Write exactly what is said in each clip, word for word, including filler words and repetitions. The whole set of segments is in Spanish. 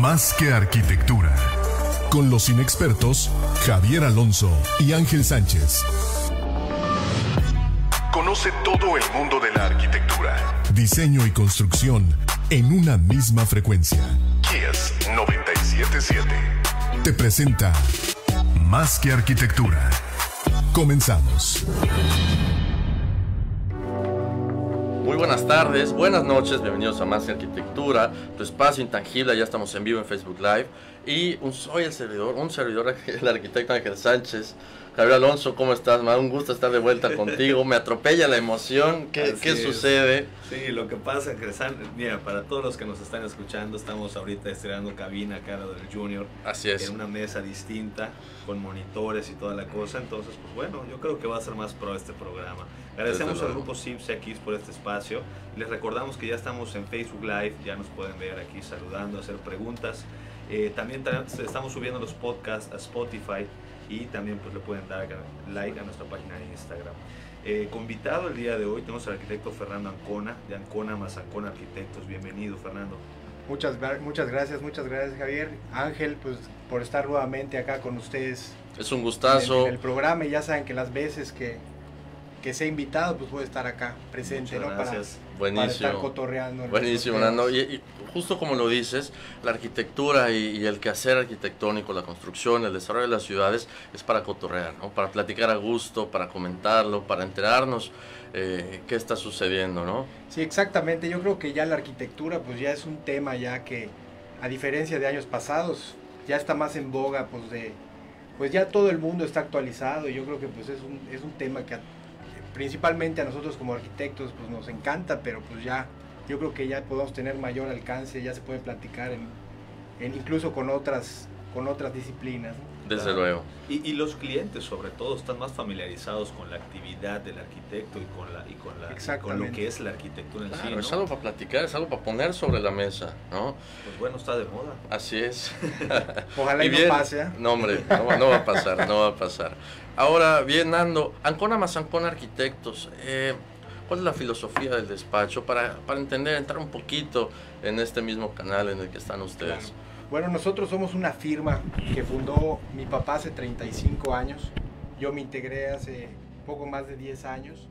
Más que arquitectura. Con los inexpertos Javier Alonso y Ángel Sánchez. Conoce todo el mundo de la arquitectura, diseño y construcción en una misma frecuencia. Kiss noventa y siete punto siete te presenta Más que arquitectura. Comenzamos. Muy buenas tardes, buenas noches, bienvenidos a Más que Arquitectura, tu espacio intangible. Ya estamos en vivo en Facebook Live y un, soy el servidor, un servidor, el arquitecto Ángel Sánchez. Javier Alonso, ¿cómo estás? Me da un gusto estar de vuelta contigo, me atropella la emoción, ¿qué, ¿qué sucede? Sí, lo que pasa es que, mira, para todos los que nos están escuchando, estamos ahorita estrenando cabina acá del Junior. Así es. En una mesa distinta, con monitores y toda la cosa, entonces, pues bueno, yo creo que va a ser más pro este programa. Agradecemos al grupo Simps aquí por este espacio, y les recordamos que ya estamos en Facebook Live, ya nos pueden ver aquí saludando, hacer preguntas. Eh, también estamos subiendo los podcasts a Spotify, y también pues le pueden dar like a nuestra página de Instagram. Eh, convitado el día de hoy tenemos al arquitecto Fernando Ancona, de Ancona más Ancona Arquitectos. Bienvenido, Fernando. Muchas, muchas gracias, muchas gracias, Javier. Ángel, pues por estar nuevamente acá con ustedes. Es un gustazo. En el, en el programa, y ya saben que las veces que, que sea invitado, pues puede estar acá presente, muchas ¿no? Gracias. Para, Buenísimo. para estar cotorreando. Buenísimo, Nando. Y, y justo como lo dices, la arquitectura y, y el quehacer arquitectónico, la construcción, el desarrollo de las ciudades es para cotorrear, ¿no? Para platicar a gusto, para comentarlo, para enterarnos eh, qué está sucediendo, ¿no? Sí, exactamente. Yo creo que ya la arquitectura pues ya es un tema ya que, a diferencia de años pasados, ya está más en boga, pues de pues ya todo el mundo está actualizado, y yo creo que pues es un, es un tema que a, principalmente a nosotros como arquitectos pues nos encanta, pero pues ya yo creo que ya podemos tener mayor alcance, ya se puede platicar en, en incluso con otras con otras disciplinas, ¿no? Desde Claro. luego. Y, y los clientes, sobre todo, están más familiarizados con la actividad del arquitecto y con, la, y con, la, y con lo que es la arquitectura en Claro, sí, ¿no? es algo para platicar, es algo para poner sobre la mesa, ¿no? Pues bueno, está de moda. Así es. Ojalá y, y bien, no pase, ¿eh? No, hombre, no, no va a pasar, no va a pasar. Ahora, bien, Nando, Ancona más Ancona Arquitectos, eh, ¿cuál es la filosofía del despacho? Para, para entender, entrar un poquito en este mismo canal en el que están ustedes. Claro. Bueno, nosotros somos una firma que fundó mi papá hace treinta y cinco años, yo me integré hace poco más de diez años,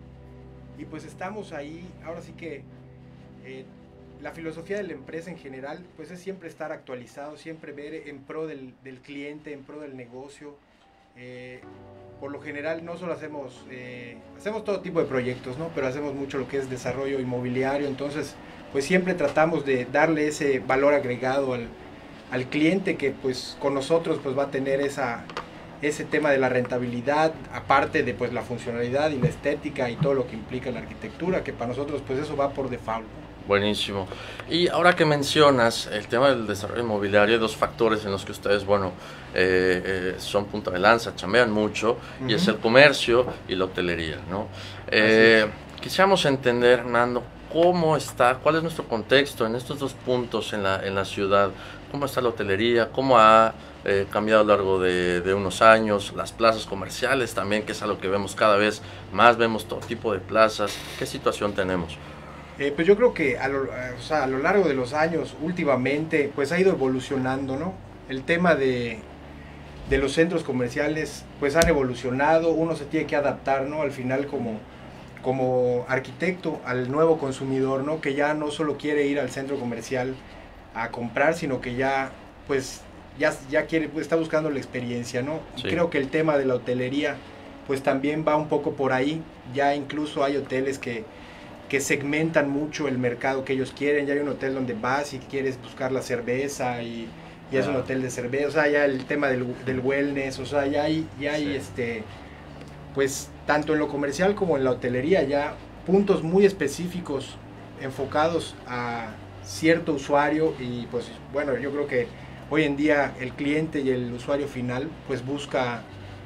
y pues estamos ahí. Ahora sí que eh, la filosofía de la empresa en general pues es siempre estar actualizado, siempre ver en pro del, del cliente, en pro del negocio. Eh, por lo general no solo hacemos, eh, hacemos todo tipo de proyectos, ¿no? Pero hacemos mucho lo que es desarrollo inmobiliario, entonces pues siempre tratamos de darle ese valor agregado al al cliente, que pues con nosotros pues va a tener esa, ese tema de la rentabilidad, aparte de pues la funcionalidad y la estética y todo lo que implica la arquitectura, que para nosotros pues eso va por default. Buenísimo. Y ahora que mencionas el tema del desarrollo inmobiliario, hay dos factores en los que ustedes, bueno, eh, eh, son punta de lanza, chambean mucho, uh-huh. y es el comercio y la hotelería, ¿no? Eh, quisiéramos entender, Nando, cómo está, cuál es nuestro contexto en estos dos puntos en la, en la ciudad. ¿Cómo está la hotelería? ¿Cómo ha eh, cambiado a lo largo de, de unos años? Las plazas comerciales también, que es algo que vemos cada vez más, vemos todo tipo de plazas. ¿Qué situación tenemos? Eh, pues yo creo que a lo, o sea, a lo largo de los años, últimamente, pues ha ido evolucionando, ¿no? El tema de, de los centros comerciales, pues han evolucionado, uno se tiene que adaptar, ¿no? Al final como, como arquitecto al nuevo consumidor, ¿no? Que ya no solo quiere ir al centro comercial a comprar, sino que ya pues ya, ya quiere, pues, está buscando la experiencia, ¿no? Sí. Y creo que el tema de la hotelería pues también va un poco por ahí. Ya incluso hay hoteles que, que segmentan mucho el mercado que ellos quieren. Ya hay un hotel donde vas y quieres buscar la cerveza y, y ah. es un hotel de cerveza, o sea, ya el tema del, del wellness, o sea, ya hay, ya hay sí. este pues tanto en lo comercial como en la hotelería ya puntos muy específicos enfocados a cierto usuario. Y pues bueno, yo creo que hoy en día el cliente y el usuario final pues busca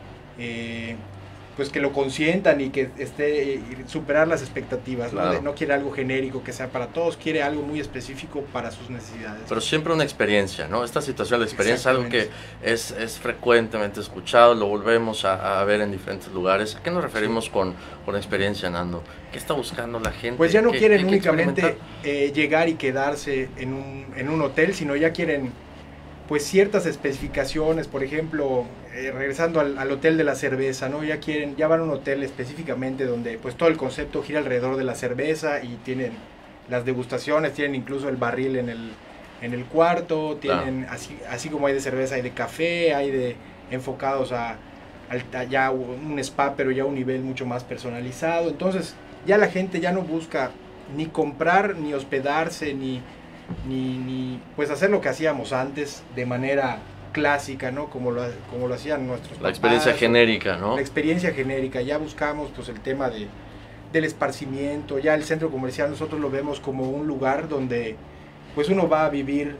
eh, pues que lo consientan y que esté eh, superar las expectativas, claro. ¿no? De, no quiere algo genérico que sea para todos, quiere algo muy específico para sus necesidades. Pero siempre una experiencia, ¿no? Esta situación de experiencia es algo que es, es frecuentemente escuchado, lo volvemos a, a ver en diferentes lugares. ¿A qué nos referimos sí. con, con experiencia, Nando? ¿Qué está buscando la gente? Pues ya no ¿Qué, quieren qué únicamente eh, llegar y quedarse en un, en un hotel, sino ya quieren pues ciertas especificaciones, por ejemplo, eh, regresando al, al hotel de la cerveza, ¿no? Ya quieren, ya van a un hotel específicamente donde pues todo el concepto gira alrededor de la cerveza y tienen las degustaciones, tienen incluso el barril en el, en el cuarto, tienen claro. así, así como hay de cerveza, hay de café, hay de enfocados a, a, a ya un spa, pero ya a un nivel mucho más personalizado. Entonces ya la gente ya no busca ni comprar, ni hospedarse, ni Ni, ni pues hacer lo que hacíamos antes de manera clásica, ¿no? Como lo, como lo hacían nuestros papás. La experiencia genérica, ¿no? La experiencia genérica, ya buscamos pues el tema de, del esparcimiento, ya el centro comercial nosotros lo vemos como un lugar donde pues uno va a vivir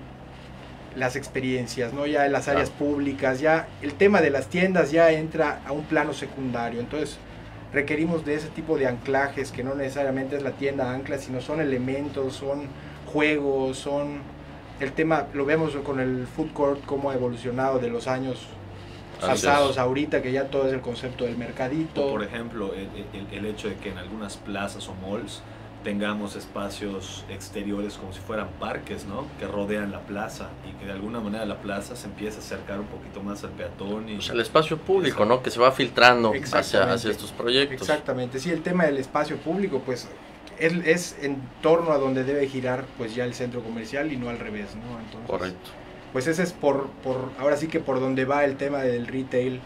las experiencias, ¿no? Ya en las áreas claro. públicas, ya el tema de las tiendas ya entra a un plano secundario, entonces requerimos de ese tipo de anclajes que no necesariamente es la tienda ancla, sino son elementos, son juegos, son el tema, lo vemos con el food court, cómo ha evolucionado de los años pasados ahorita, que ya todo es el concepto del mercadito. O por ejemplo, el, el, el hecho de que en algunas plazas o malls tengamos espacios exteriores como si fueran parques, ¿no? Que rodean la plaza y que de alguna manera la plaza se empieza a acercar un poquito más al peatón. Y, o sea, el espacio público, ¿no? Que se va filtrando hacia, hacia estos proyectos. Exactamente, sí, el tema del espacio público, pues Es, es en torno a donde debe girar pues ya el centro comercial y no al revés, ¿no? Entonces, correcto. Pues ese es por, por, ahora sí que por donde va el tema del retail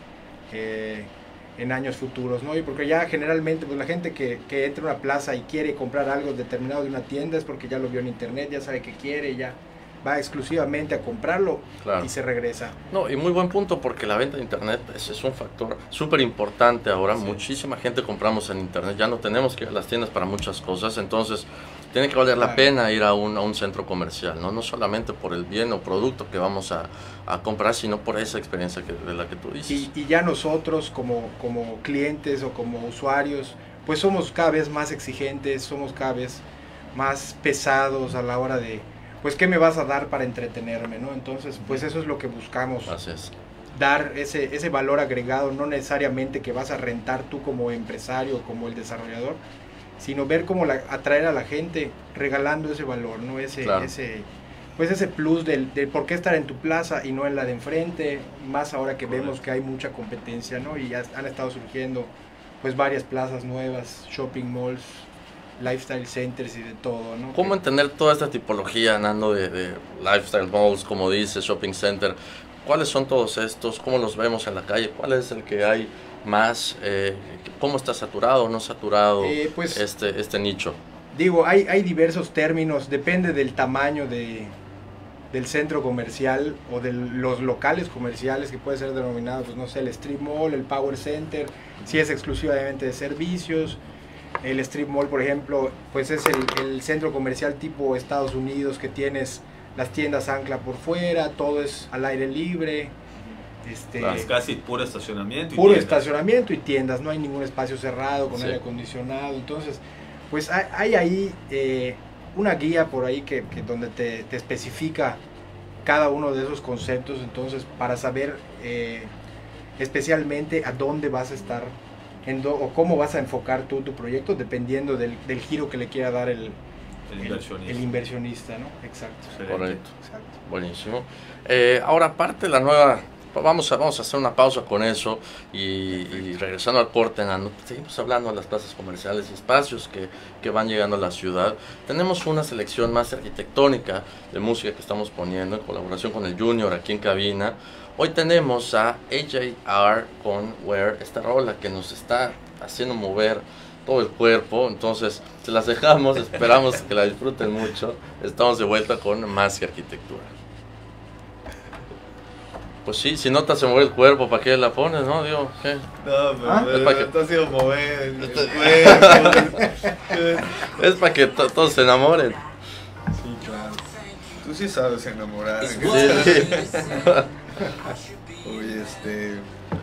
eh, en años futuros, ¿no? Y porque ya generalmente pues la gente que, que entra a una plaza y quiere comprar algo determinado de una tienda es porque ya lo vio en internet, ya sabe que quiere, ya va exclusivamente a comprarlo claro. y se regresa. No, y muy buen punto porque la venta de internet es, es un factor súper importante ahora. Sí. Muchísima gente compramos en internet, ya no tenemos que ir a las tiendas para muchas cosas, entonces tiene que valer claro. la pena ir a un, a un centro comercial, ¿no? No solamente por el bien o producto que vamos a, a comprar, sino por esa experiencia que, de la que tú dices. Y, y ya nosotros como, como clientes o como usuarios, pues somos cada vez más exigentes, somos cada vez más pesados a la hora de pues qué me vas a dar para entretenerme, ¿no? Entonces, pues eso es lo que buscamos. Así es. Dar ese, ese valor agregado, no necesariamente que vas a rentar tú como empresario o como el desarrollador, sino ver cómo la, atraer a la gente regalando ese valor, ¿no? Ese, claro. ese, pues ese plus del, de por qué estar en tu plaza y no en la de enfrente, más ahora que vemos que hay mucha competencia, ¿no? Y ya han estado surgiendo pues varias plazas nuevas, shopping malls, lifestyle centers y de todo, ¿no? ¿Cómo entender toda esta tipología, Nando, de, de lifestyle malls, como dices, shopping center? ¿Cuáles son todos estos? ¿Cómo los vemos en la calle? ¿Cuál es el que hay más? Eh, ¿Cómo está saturado o no saturado eh, pues, este, este nicho? Digo, hay, hay diversos términos, depende del tamaño de, del centro comercial o de los locales comerciales, que puede ser denominado, pues no sé, el strip mall, el power center, si es exclusivamente de servicios. El strip mall, por ejemplo, pues es el, el centro comercial tipo Estados Unidos, que tienes las tiendas ancla por fuera, todo es al aire libre. Este, es casi puro estacionamiento. Puro y estacionamiento y tiendas, no hay ningún espacio cerrado con sí. aire acondicionado. Entonces, pues hay, hay ahí eh, una guía por ahí que, que donde te, te especifica cada uno de esos conceptos, entonces para saber eh, especialmente a dónde vas a estar En do, o cómo vas a enfocar tú tu proyecto dependiendo del, del giro que le quiera dar el, el, inversionista. el, el inversionista, ¿no? Exacto. Correcto. Exacto. Buenísimo. Eh, ahora, aparte de la nueva, vamos a, vamos a hacer una pausa con eso y, y regresando al corte, Nando, seguimos hablando de las plazas comerciales y espacios que, que van llegando a la ciudad. Tenemos una selección más arquitectónica de música que estamos poniendo en colaboración con el Junior aquí en cabina. Hoy tenemos a A J R con Where, esta rola que nos está haciendo mover todo el cuerpo, entonces se las dejamos, esperamos que la disfruten mucho. Estamos de vuelta con Más que Arquitectura. Pues sí, si no te hace mover el cuerpo, ¿para qué la pones, no? Digo, ¿qué? No, pero ¿Ah? es para que te has ido mover el cuerpo. Es para que to todos se enamoren. Sí, claro. Tú sí sabes enamorar. Sí, sí. Oye, este...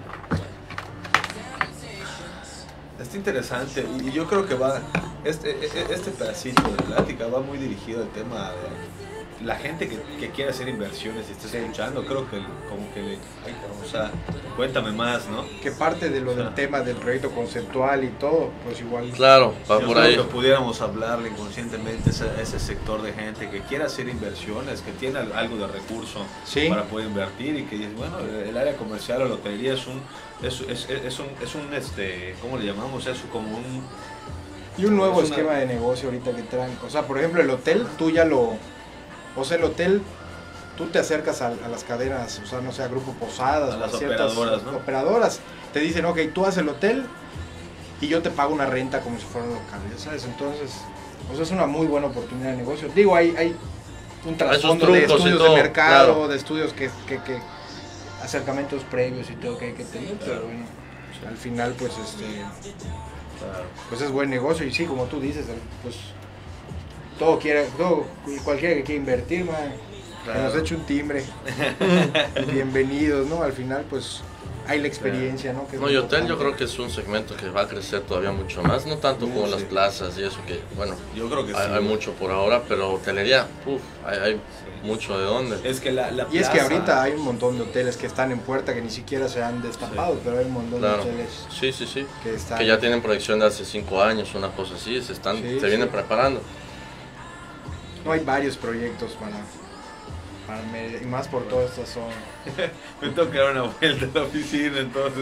Está interesante y yo creo que va... Este, este pedacito de plática va muy dirigido al tema de la gente que, que quiere hacer inversiones y está escuchando, creo que como que le, ay, o sea, cuéntame más, ¿no? Que parte de lo o sea, del tema del proyecto conceptual y todo, pues igual. Claro, va por ahí. Que pudiéramos hablarle inconscientemente a ese, ese sector de gente que quiere hacer inversiones, que tiene algo de recurso ¿sí? para poder invertir y que dice, bueno, el área comercial o la hotelería es un, es, es, es un, es un, este, ¿cómo le llamamos eso? Como un... Y un nuevo esquema una... de negocio ahorita que traen. O sea, por ejemplo, el hotel, tú ya lo... O sea, el hotel, tú te acercas a, a las cadenas, o sea, no sé, a Grupo Posadas, a las a ciertas operadoras, ¿no? operadoras. Te dicen, ok, tú haces el hotel y yo te pago una renta como si fuera un local, ¿sabes? Entonces, o sea, es una muy buena oportunidad de negocio. Digo, hay, hay un trasfondo de estudios todo, de mercado, claro. de estudios que, que, que... acercamientos previos y todo que hay que tener, claro. pero bueno, sí. al final, pues, este... Claro. Pues es buen negocio y sí, como tú dices, pues todo quiere, todo, cualquiera que quiera invertir, man, claro. que nos eche un timbre. Bienvenidos, ¿no? Al final, pues hay la experiencia, ¿no? Que no, y hotel yo creo que es un segmento que va a crecer todavía mucho más, no tanto como sí. las plazas y eso que, bueno, yo creo que hay, sí. hay mucho por ahora, pero hotelería, uff, hay, hay sí. mucho de dónde. Es que la, la y es que ahorita hay un montón de hoteles que están en puerta que ni siquiera se han destapado, sí. pero hay un montón claro. de hoteles sí, sí, sí. Que, están... que ya tienen proyección de hace cinco años, una cosa así, se están, sí, se vienen sí. preparando. No, hay varios proyectos para... y más por toda esta zona. Me tengo que dar una vuelta a la oficina entonces.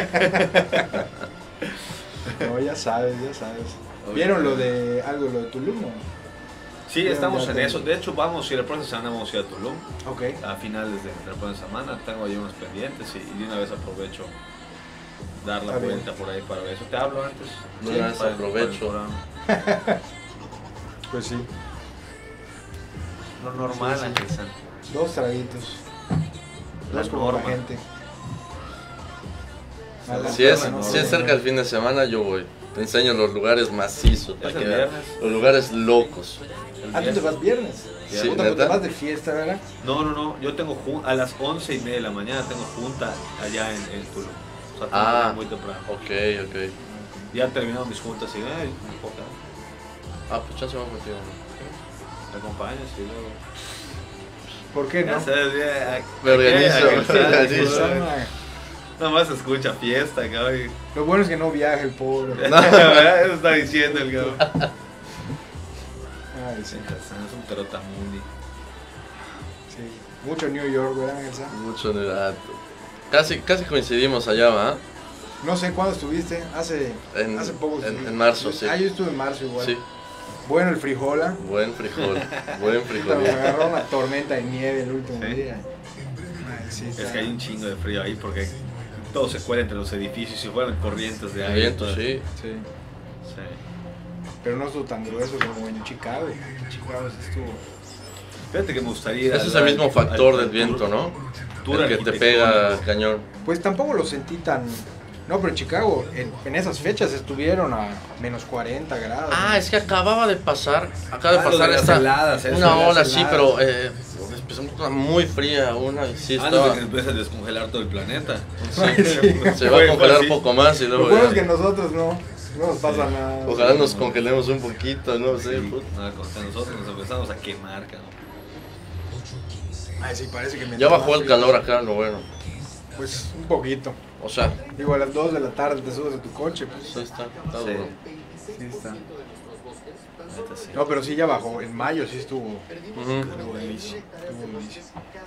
No, ya sabes, ya sabes. ¿Vieron lo de algo, lo de Tulum? ¿No? Sí, estamos en eso. De hecho, vamos a ir la próxima semana, vamos a ir a Tulum. Okay. A finales de la próxima semana. Tengo ahí unos pendientes y de una vez aprovecho dar la Está vuelta bien. por ahí para eso. ¿Te hablo antes? De una vez aprovecho. Pues sí. Lo normal, sí, sí. Ángel. Dos traguitos. Dos como la gente. Si es, no, si es cerca del fin de semana, yo voy. Te enseño los lugares macizos. Para que vean. Los lugares locos. Ah, ¿tú te vas viernes? Sí, ¿Tú te vas de fiesta, verdad? No, no, no. Yo tengo a las once y media de la mañana tengo junta allá en, en Tulum. O sea, ah, muy temprano. Ok, ok. Ya han terminado mis juntas y ay, un poco. Ah, pues chance vamos contigo. ¿Me acompañas? Y luego... ¿Por qué no? Me organizo. Nada más escucha fiesta, cabrón. Lo bueno es que no viaja el pobre. No, eso está diciendo el cabrón. Ay, sí. Es un trotamundi. Sí. Mucho New York, ¿verdad, Elsa? Mucho New York. Casi, casi coincidimos allá, ¿va? No sé cuándo estuviste. Hace, en, hace poco. En, en marzo, sí. Ah, yo estuve en marzo igual. Sí. Bueno el frijola. Buen frijol. Buen frijol. Me agarró una tormenta de nieve el último ¿Sí? día. Ay, sí, es que hay un chingo de frío ahí porque todo se cuela entre los edificios y fueron corrientes de aire. Viento, sí. sí. Sí. Pero no estuvo tan grueso como en Chicago. En Chicago sí estuvo. Fíjate que me gustaría. Ese es el mismo factor del viento, ¿no? El que te pega cañón. Pues tampoco lo sentí tan. No, pero en Chicago, en, en esas fechas estuvieron a menos cuarenta grados. Ah, ¿no? Es que acababa de pasar, acaba ah, de pasar de esta heladas, una ola así, pero eh, empezó muy fría, una y sí estaba... Antes de que empiece a descongelar todo el planeta. Sí, sí. Se va a congelar un poco más y luego... Lo bueno es que nosotros no, no nos pasa sí. nada. Ojalá nos congelemos un poquito, no sé. Sí, nada, nosotros nos empezamos a quemar, cabrón. Ay, sí, parece que me ya bajó el calor acá, lo bueno. Pues un poquito. O sea, digo, a las dos de la tarde te subes a tu coche. Pues. Sí está, está sí. duro. Sí está. No, pero sí ya bajó. En mayo sí estuvo. Uh-huh. Estuvo buenísimo. Estuvo buenísimo.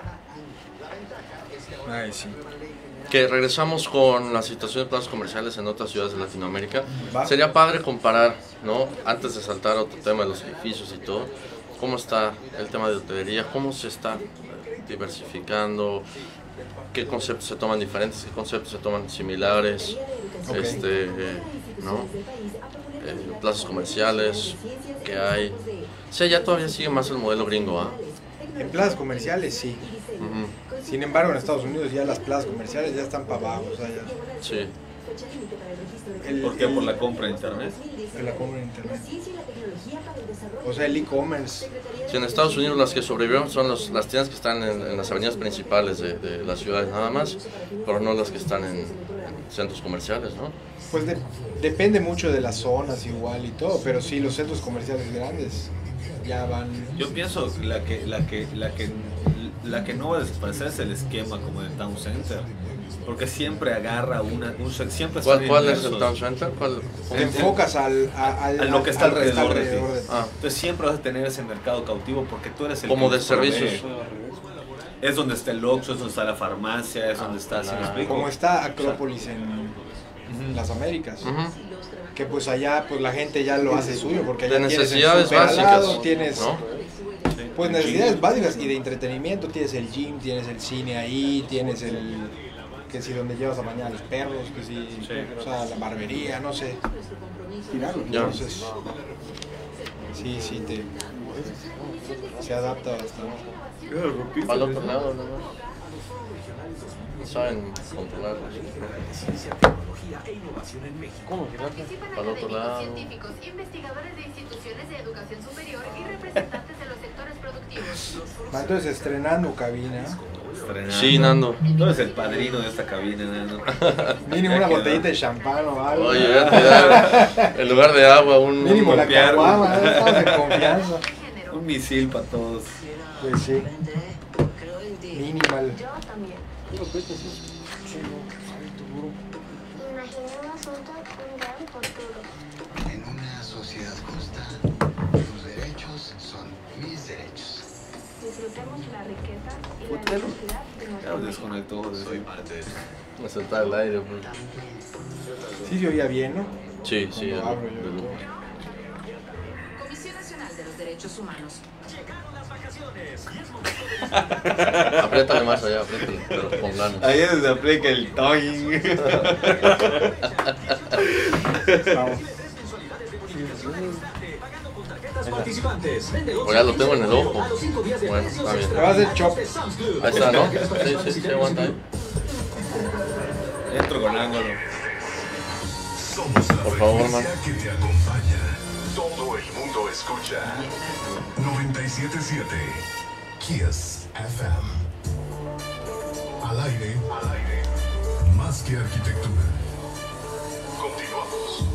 Ay, sí. Que regresamos con la situación de plazas comerciales en otras ciudades de Latinoamérica. ¿Va? Sería padre comparar, ¿no? Antes de saltar a otro tema de los edificios y todo, cómo está el tema de hotelería, cómo se está diversificando, qué conceptos se toman diferentes, qué conceptos se toman similares, okay. este, eh, ¿no? Eh, plazas comerciales que hay. O sea, ya todavía sigue más el modelo gringo, ¿ah? ¿eh? En plazas comerciales sí. Uh-huh. Sin embargo, en Estados Unidos ya las plazas comerciales ya están para abajo, o sea, ya. Sí. El, ¿Por qué? ¿Por la compra en internet? Por la compra en internet. O sea, el e-commerce. Sí, en Estados Unidos las que sobrevivieron son los, las tiendas que están en, en las avenidas principales de, de las ciudades nada más, pero no las que están en, en centros comerciales, ¿no? Pues de, depende mucho de las zonas igual y todo, pero sí, los centros comerciales grandes ya van... Yo pienso la que, la que, la que, la que no va a desaparecer es el esquema como el Town Center. Porque siempre agarra una... Un, siempre ¿Cuál, ¿cuál es el Town Center? ¿Cuál, Te enfocas al, a, al, a lo que está al, alrededor, alrededor de de ti. ti. Ah. Entonces siempre vas a tener ese mercado cautivo porque tú eres el... Como de servicios. Es donde está el Oxxo, es donde está la farmacia, es ah, donde está... ¿Sí me explico? Como está Acrópolis en uh-huh. las Américas. Uh-huh. Que pues allá pues la gente ya lo hace suyo porque allá de necesidades básicas, lado, tienes... ¿no? Pues necesidades básicas y de entretenimiento, tienes el gym, tienes el cine ahí, tienes el... que si donde llevas a bañar a los perros, que si, sí. o sea, la barbería, no sé. Entonces, sí, sí, te, se adapta bastante. Al otro lado, ¿no? No saben controlar. ¿Cómo? Al otro lado. Científicos, investigadores de instituciones de educación superior y representantes de los sectores productivos. Entonces, estrenando cabina. Estrenando. Sí, Nando. Tú eres el padrino de esta cabina, Nando. Mínimo una botellita de champán o algo. Oye, ya te da, en lugar de agua, un... Mínimo un la caguama, estamos de confianza. Un misil para todos. Pues sí. Minimal. Yo también. Imaginemos juntos un gran futuro. En una sociedad justa, tus derechos son mis derechos. Disfrutemos la riqueza y la Utelo. diversidad de Ya nuestro lo desconectó. Soy parte de eso. Me soltaba el aire, pues. Sí se oía bien, ¿no? Sí, sí. Cuando el- abro yo el- todo. Comisión Nacional de los Derechos Humanos. Apriétale más allá, apriétale, pero con ganas. Ahí es donde aplica el toing. Vamos. O ya lo tengo en el ojo. Bueno, está bien. Le vas a hacer chop. Ahí está, ¿no? Sí, sí, sí, aguanta ahí. Entro con ángulo. Somos la Por favor, frecuencia man. que te acompaña. Todo el mundo escucha. noventa y siete punto siete Kiss F M. Al aire, al aire. Más que arquitectura. Continuamos.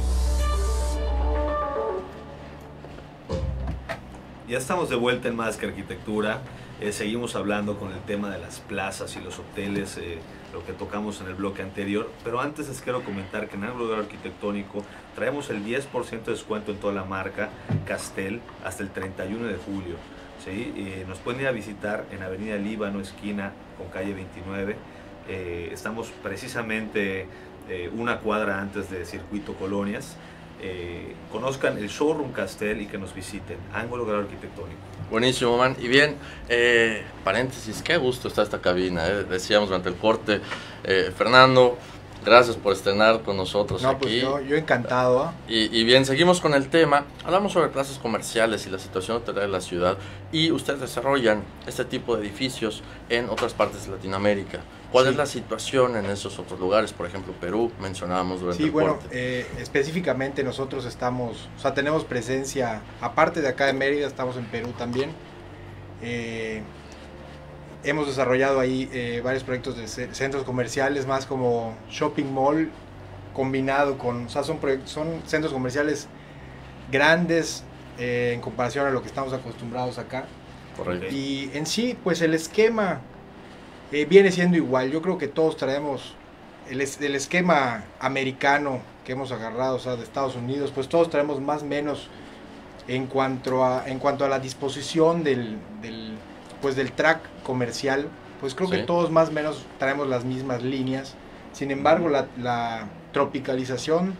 Ya estamos de vuelta en Más que Arquitectura. Eh, seguimos hablando con el tema de las plazas y los hoteles, eh, lo que tocamos en el bloque anterior. Pero antes les quiero comentar que en el lugar arquitectónico traemos el diez por ciento de descuento en toda la marca Castel hasta el treinta y uno de julio. ¿Sí? Eh, nos pueden ir a visitar en Avenida Líbano, esquina con calle veintinueve. Eh, estamos precisamente eh, una cuadra antes de Circuito Colonias. Eh, conozcan el showroom Castel y que nos visiten. Ángulo Grado Arquitectónico. Buenísimo, man. Y bien, eh, paréntesis, qué gusto está esta cabina. Eh. Decíamos durante el corte, eh, Fernando, gracias por estrenar con nosotros No, aquí. pues yo, yo encantado, ¿ah? Y, y bien, seguimos con el tema. Hablamos sobre plazas comerciales y la situación hotelera de la ciudad. Y ustedes desarrollan este tipo de edificios en otras partes de Latinoamérica. ¿Cuál Sí. es la situación en esos otros lugares? Por ejemplo, Perú, mencionábamos durante Sí, el bueno, corte. eh, específicamente nosotros estamos, o sea, tenemos presencia, aparte de acá de Mérida, estamos en Perú también. Eh, hemos desarrollado ahí eh, varios proyectos de ce- centros comerciales, más como shopping mall, combinado con, o sea, son, proyect- son centros comerciales grandes eh, en comparación a lo que estamos acostumbrados acá. Correcto. Y en sí, pues el esquema eh, viene siendo igual. Yo creo que todos traemos el, es- el esquema americano que hemos agarrado, o sea, de Estados Unidos, pues todos traemos más o menos en cuanto a, en cuanto a la disposición del, del, pues del track comercial, pues creo Sí. que todos más o menos traemos las mismas líneas. Sin embargo, la, la tropicalización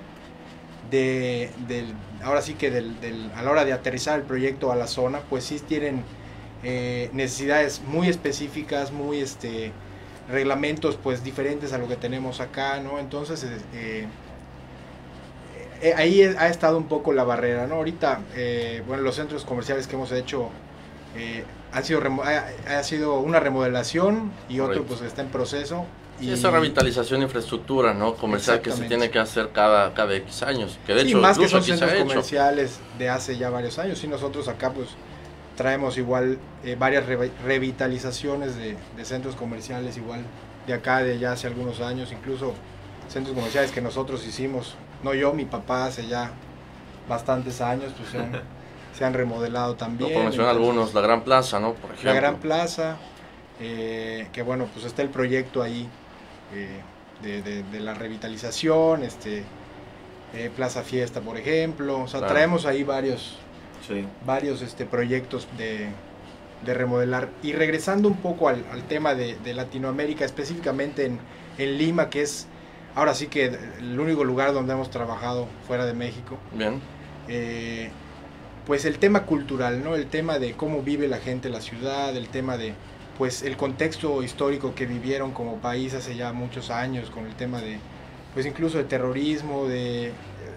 de, del, ahora sí que del, del, a la hora de aterrizar el proyecto a la zona, pues sí tienen eh, necesidades muy específicas, muy este reglamentos pues diferentes a lo que tenemos acá, ¿no? Entonces eh, eh, ahí ha estado un poco la barrera, ¿no? Ahorita, eh, bueno, los centros comerciales que hemos hecho eh, han sido remo- ha, ha sido una remodelación y otro Correcto. pues está en proceso. Sí, Y, esa revitalización de infraestructura, ¿no? Comercial que se Exactamente. tiene que hacer cada, cada X años. Que de sí, hecho, más que incluso son aquí se centros ha hecho. comerciales de hace ya varios años. Y nosotros acá pues traemos igual eh, varias re- revitalizaciones de, de centros comerciales igual de acá de ya hace algunos años, incluso centros comerciales que nosotros hicimos, no yo, mi papá hace ya bastantes años, pues son se han remodelado también. No, por mencionar algunos, la Gran Plaza, ¿no? Por ejemplo. La Gran Plaza, eh, que bueno, pues está el proyecto ahí eh, de, de, de la revitalización, este, eh, Plaza Fiesta, por ejemplo. O sea, claro. traemos ahí varios, sí. varios este, proyectos de, de remodelar. Y regresando un poco al, al tema de, de Latinoamérica, específicamente en, en Lima, que es ahora sí que el único lugar donde hemos trabajado fuera de México. Bien. Eh, pues el tema cultural, ¿no? El tema de cómo vive la gente en la ciudad, el tema de pues el contexto histórico que vivieron como país hace ya muchos años, con el tema de pues incluso de terrorismo, de eh,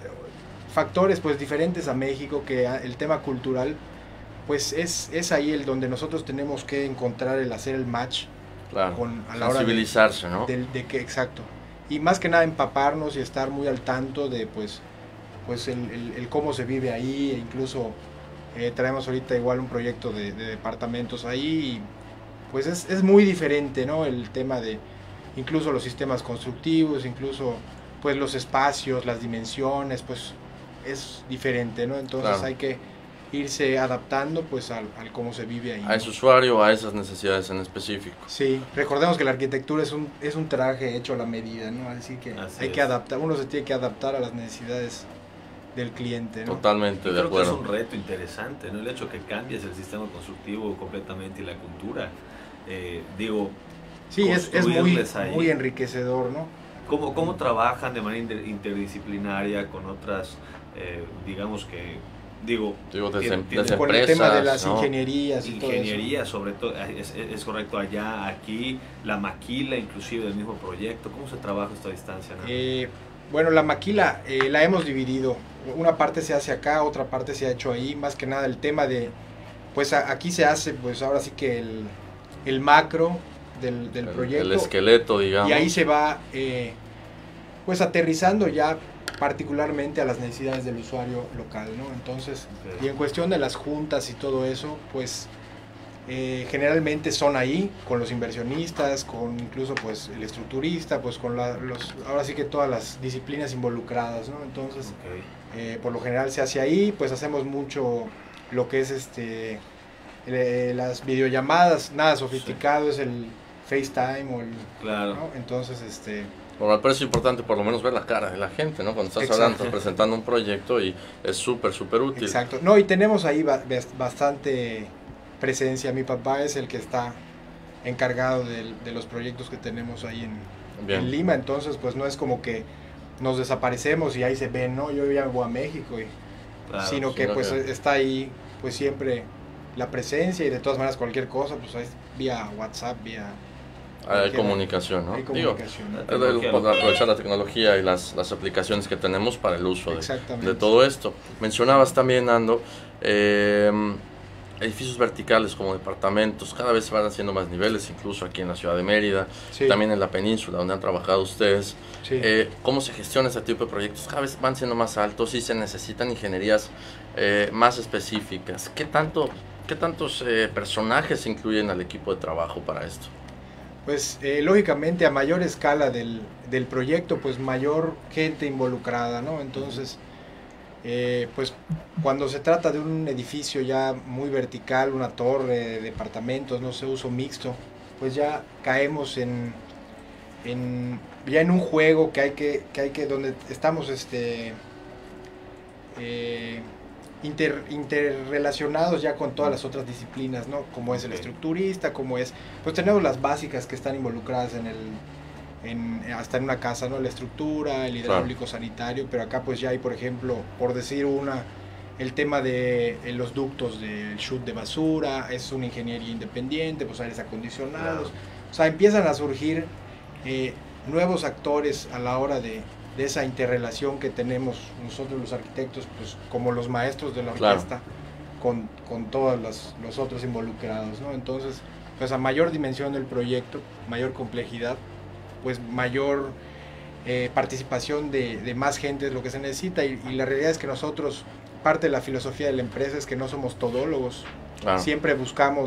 factores pues diferentes a México, que el tema cultural pues es, es ahí el donde nosotros tenemos que encontrar el hacer el match. Claro. Con, a la hora sensibilizarse, de, ¿no? De, de que, exacto. Y más que nada empaparnos y estar muy al tanto de pues pues el, el, el cómo se vive ahí, e incluso eh, traemos ahorita igual un proyecto de, de departamentos ahí, y pues es, es muy diferente, ¿no? El tema de incluso los sistemas constructivos, incluso pues los espacios, las dimensiones, pues es diferente, ¿no? Entonces claro. hay que irse adaptando pues al, al cómo se vive ahí, a ese ¿no? usuario, a esas necesidades en específico. Sí, recordemos que la arquitectura es un, es un traje hecho a la medida, ¿no? Así que Así hay es. que adaptar, uno se tiene que adaptar a las necesidades del cliente, ¿no? Totalmente Yo de creo acuerdo. Que es un reto interesante, ¿no? El hecho que cambies el sistema constructivo completamente y la cultura, eh, digo, sí, es, es muy, muy enriquecedor, ¿no? ¿Cómo, cómo trabajan de manera interdisciplinaria con otras, eh, digamos que, digo, digo desde, tiene, desde con empresas, el tema de las ¿no? ingenierías y ingeniería, todo eso. sobre todo, es, es correcto allá, aquí, la maquila inclusive del mismo proyecto, ¿cómo se trabaja esto a distancia, ¿no? Eh, bueno, la maquila eh, la hemos dividido, una parte se hace acá, otra parte se ha hecho ahí, más que nada el tema de, pues a, aquí se hace, pues ahora sí que el, el macro del, del el, proyecto. El esqueleto, digamos. Y ahí se va, eh, pues aterrizando ya particularmente a las necesidades del usuario local, ¿no? Entonces, okay. y en cuestión de las juntas y todo eso, pues eh, generalmente son ahí con los inversionistas, con incluso pues el estructurista, pues con la, los, ahora sí que todas las disciplinas involucradas, ¿no? Entonces, okay. eh, por lo general se hace ahí, pues hacemos mucho lo que es este eh, las videollamadas, nada sofisticado, sí. es el FaceTime o el, claro. ¿no? Entonces, este Bueno, me parece importante por lo menos ver la cara de la gente, ¿no? Cuando estás Exacto. hablando, estás presentando un proyecto y es súper, súper útil. Exacto. No, y tenemos ahí bastante presencia. Mi papá es el que está encargado de, de los proyectos que tenemos ahí en, en Lima, entonces pues no es como que nos desaparecemos y ahí se ven, ¿no? Yo ya voy a México, y, claro, sino que sino pues que... está ahí pues siempre la presencia, y de todas maneras cualquier cosa pues es vía WhatsApp, vía... Hay comunicación, ¿no? Hay comunicación. Digo, poder aprovechar la tecnología y las, las aplicaciones que tenemos para el uso de, de todo esto. Mencionabas también, Nando, eh, edificios verticales como departamentos, cada vez se van haciendo más niveles, incluso aquí en la ciudad de Mérida, sí. también en la península donde han trabajado ustedes. Sí. Eh, ¿Cómo se gestiona este tipo de proyectos? Cada vez van siendo más altos y se necesitan ingenierías eh, más específicas. ¿Qué, tanto, qué tantos eh, personajes incluyen al equipo de trabajo para esto? Pues eh, lógicamente a mayor escala del, del proyecto, pues mayor gente involucrada, ¿no? Entonces, eh, pues cuando se trata de un edificio ya muy vertical, una torre, departamentos, no sé, uso mixto, pues ya caemos en, en ya en un juego que hay que, que hay que donde estamos este eh, Inter, interrelacionados ya con todas las otras disciplinas, ¿no? Como es el estructurista, como es, pues tenemos las básicas que están involucradas en el, en, hasta en una casa, ¿no? La estructura, el hidráulico, claro. sanitario, pero acá pues ya hay, por ejemplo, por decir una, el tema de los ductos del chute de basura, es una ingeniería independiente, pues aires acondicionados, claro. o sea, empiezan a surgir eh, nuevos actores a la hora de de esa interrelación que tenemos nosotros los arquitectos, pues como los maestros de la orquesta, claro. con, con todos los, los otros involucrados, ¿no? Entonces, pues a mayor dimensión del proyecto, mayor complejidad, pues mayor eh, participación de, de más gente es lo que se necesita, y, y la realidad es que nosotros, parte de la filosofía de la empresa es que no somos todólogos, claro. siempre buscamos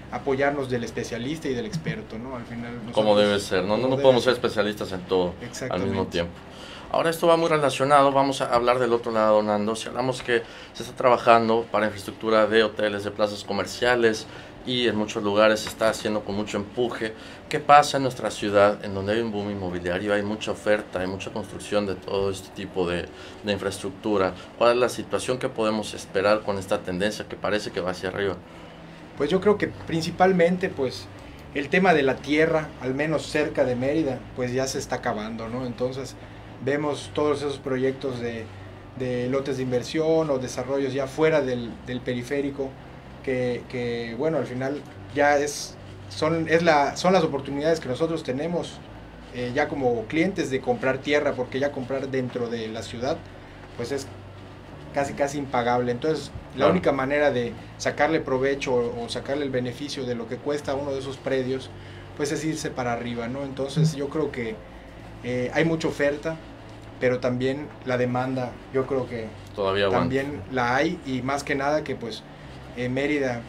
apoyarnos del especialista y del experto, ¿no? Al final nosotros, como debe ser, no, no, no podemos ser especialistas en todo al mismo tiempo. Ahora esto va muy relacionado, vamos a hablar del otro lado, Nando. Si hablamos que se está trabajando para infraestructura de hoteles, de plazas comerciales y en muchos lugares se está haciendo con mucho empuje, ¿qué pasa en nuestra ciudad en donde hay un boom inmobiliario, hay mucha oferta, hay mucha construcción de todo este tipo de, de infraestructura? ¿Cuál es la situación que podemos esperar con esta tendencia que parece que va hacia arriba? Pues yo creo que principalmente pues el tema de la tierra, al menos cerca de Mérida, pues ya se está acabando, ¿no? Entonces vemos todos esos proyectos de, de lotes de inversión o desarrollos ya fuera del, del periférico, que, que bueno, al final ya es, son, es la, son las oportunidades que nosotros tenemos eh, ya como clientes de comprar tierra, porque ya comprar dentro de la ciudad pues es casi casi impagable. Entonces la Claro. única manera de sacarle provecho o, o sacarle el beneficio de lo que cuesta uno de esos predios pues es irse para arriba, ¿no? Entonces yo creo que Eh, hay mucha oferta, pero también la demanda, yo creo que Todavía también la hay, y más que nada que pues eh, Mérida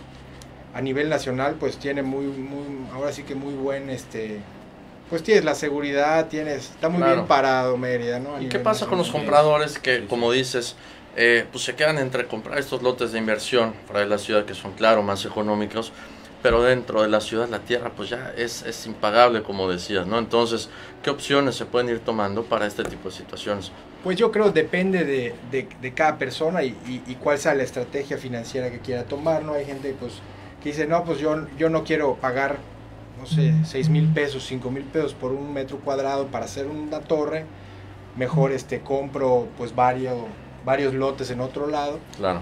a nivel nacional pues tiene muy, muy, ahora sí que muy buen, este, pues tienes la seguridad, tienes, está muy Claro. bien parado Mérida, ¿no? A ¿Y nivel qué pasa con los nacional. compradores que, como dices, eh, pues se quedan entre comprar estos lotes de inversión fuera de la ciudad que son, claro, más económicos, pero dentro de la ciudad la tierra pues ya es, es impagable, como decías, ¿no? Entonces, ¿qué opciones se pueden ir tomando para este tipo de situaciones? Pues yo creo depende de, de, de cada persona y, y, y cuál sea la estrategia financiera que quiera tomar, ¿no? Hay gente pues que dice, no, pues yo, yo no quiero pagar, no sé, seis mil pesos, cinco mil pesos por un metro cuadrado para hacer una torre, mejor este compro pues varios, varios lotes en otro lado. Claro.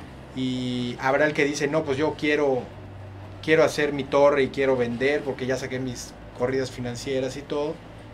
Y habrá el que dice, no, pues yo quiero, quiero hacer mi torre y quiero vender porque ya saqué mis corridas financieras y todo.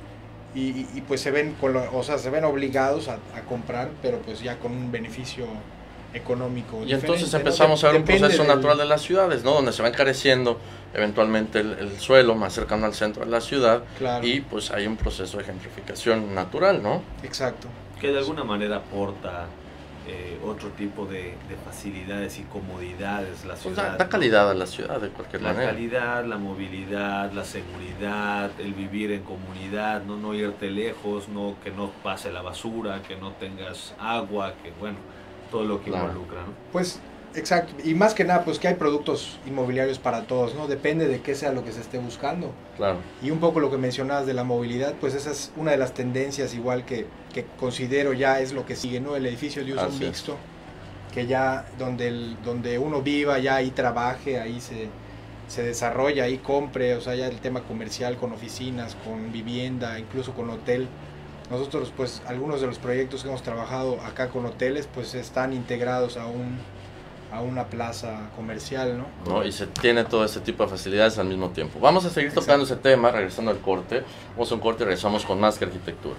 Y, y, y pues se ven, con lo, o sea, se ven obligados a, a comprar, pero pues ya con un beneficio económico. Y entonces diferente, empezamos ¿no? a ver un Depende proceso del- natural de las ciudades, ¿no? Donde se va encareciendo eventualmente el, el suelo más cercano al centro de la ciudad, Claro. y pues hay un proceso de gentrificación natural, ¿no? Exacto. Que de alguna manera aporta eh, otro tipo de, de facilidades y comodidades la Pues ciudad. da, da ¿no? calidad a la ciudad de cualquier La manera. calidad, la movilidad, la seguridad, el vivir en comunidad, no, no irte lejos, no que no pase la basura, que no tengas agua, que bueno, todo lo que Claro. involucra, ¿no? Pues, exacto. Y más que nada, pues que hay productos inmobiliarios para todos, ¿no? Depende de qué sea lo que se esté buscando. Claro. Y un poco lo que mencionabas de la movilidad, pues esa es una de las tendencias igual que, que considero ya es lo que sigue, ¿no? El edificio de uso Así es. mixto, que ya donde, el, donde uno viva, ya ahí trabaje, ahí se, se desarrolla, ahí compre, o sea, ya el tema comercial con oficinas, con vivienda, incluso con hotel. Nosotros, pues, algunos de los proyectos que hemos trabajado acá con hoteles, pues están integrados a un a una plaza comercial, ¿no? ¿no? Y se tiene todo ese tipo de facilidades al mismo tiempo. Vamos a seguir tocando ese tema, regresando al corte. Vamos a un corte y regresamos con más que arquitectura.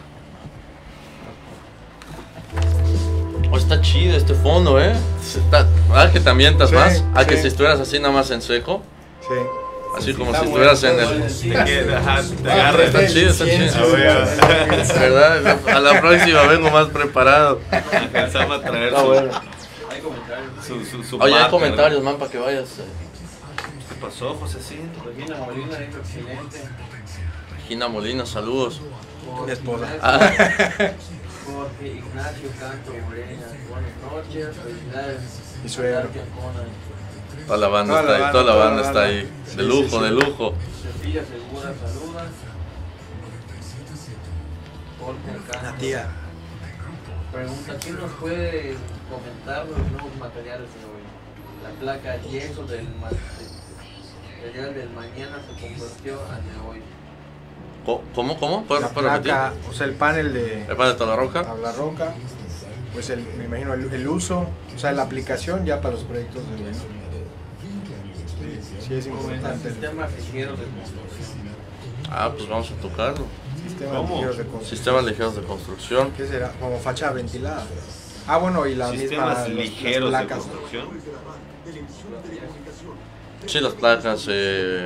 Oh, está chido este fondo, ¿eh? Está, ¿ah, que te ambientas Sí, más? ¿A que sí. si estuvieras así nada más en seco? Sí. Así como Está si bueno, estuvieras en está el... bueno. Te queda, ajá, te Ah, agarras. Está chido, está chido. Sí, ¿Verdad? A la próxima vengo más preparado. Alcanzamos a traer Está su, bueno. su, su, su Oye, hay marca, comentarios, ¿no? man, para que vayas. eh. ¿Qué pasó, José? Sí, Regina Molina dijo excelente. Regina Molina, saludos. Por Mi esposa. Ignacio- Ah, Jorge Ignacio Canto Morena. Buenas noches, felicidades. Mi suegro. Dark Arcona. toda la banda Toda está la ahí, toda la banda, banda toda está la ahí. banda. De Sí, lujo, sí, sí. de lujo. Cecilia Segura, saluda. Jorge Canto. La tía. Pregunta, ¿quién nos puede comentar los nuevos materiales de hoy? La placa yeso del material del mañana se convirtió al de hoy. Co- ¿Cómo? ¿Cómo? ¿Puedes La puedes repetir? placa, o sea, el panel de ¿El pan de toda la roca? tabla roca, pues el, me imagino el, el uso, o sea, la aplicación ya para los proyectos de hoy, ¿no? Sí, sí es importante el Sistema ligero de construcción. Ah, pues vamos a tocarlo. sistema ¿Cómo? ligero de construcción. Sistemas ligeros de construcción. ¿Qué será? Como fachada ventilada. Ah, bueno, y la Sistemas misma los- ligeros las de placas, ¿no? construcción. Sí, las placas, eh,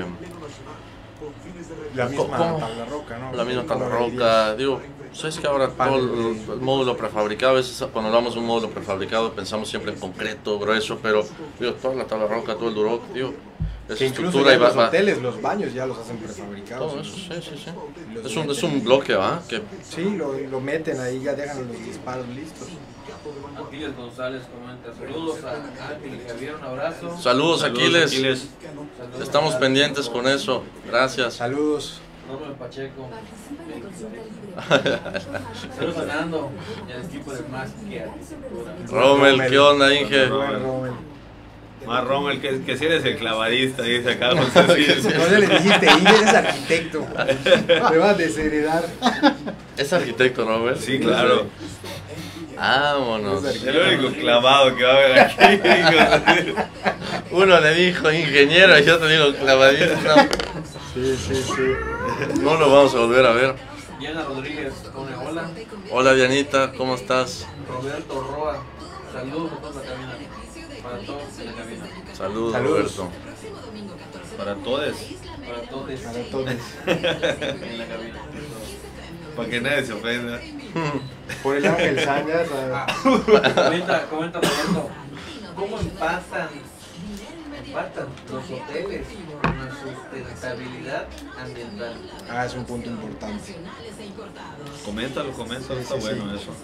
La misma ¿Cómo? tabla roca, ¿no? la misma ¿Cómo tabla le roca. Digo, ¿sabes que ahora todo Panel el, de- el módulo prefabricado, a veces cuando hablamos de un módulo prefabricado pensamos siempre en concreto, grueso, pero digo, toda la tabla roca, todo el duroc, digo, Es Que incluso estructura ya y va, los va- hoteles, los baños ya los hacen prefabricados. todo eso, sí, sí, sí. Los Es un, es meten un ahí. bloque, ¿va? Que Sí, lo, lo meten ahí, ya dejan los disparos listos. Aquiles González comenta, saludos a Ángel y Javier, un abrazo. Saludos, Aquiles. Aquiles. Saludos Estamos a- pendientes con eso. Gracias. Saludos. Rómulo Pacheco. Participa en la Saludos a Nando y al equipo de Más que Arquitectura. Rommel, ¿qué onda, Inge? Rommel, Rommel. Más Rommel, que, que si eres el clavadista, dice acá José. Sí, No le dijiste, Inge es arquitecto. Me vas a desheredar. ¿Es arquitecto, Rommel? sí, claro. Vámonos. El único clavado que va a haber aquí. Uno le dijo ingeniero y otro dijo clavadista. Sí, sí, sí. No lo vamos a volver a ver. Diana Rodríguez pone hola. Hola, Dianita, ¿cómo estás? Roberto Roa, saludos a todos en la cabina. Para todos en la cabina. Saludos, Saludos. Roberto. Para todos. Para todos Para todos. en la cabina. Para que nadie se ofenda. Por el Ángel Sañas. a- Comenta, comenta Roberto, ¿cómo empatan, empatan los hoteles con la sustentabilidad ambiental? Ah, es un punto importante. Coméntalo, coméntalo, está Sí, sí, bueno sí. eso.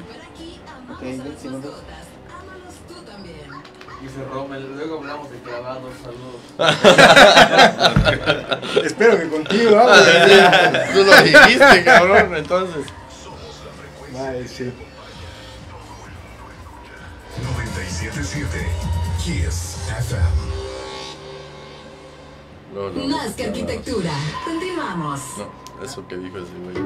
Dice Rommel, luego hablamos de clavados, saludos. Espero que contigo, ¿ah? Porque- Tú lo dijiste, cabrón, entonces. Ay, sí. noventa y siete punto siete Kiss F M. No, no, Más que no, arquitectura. Continuamos. No, eso que dijo ese güey.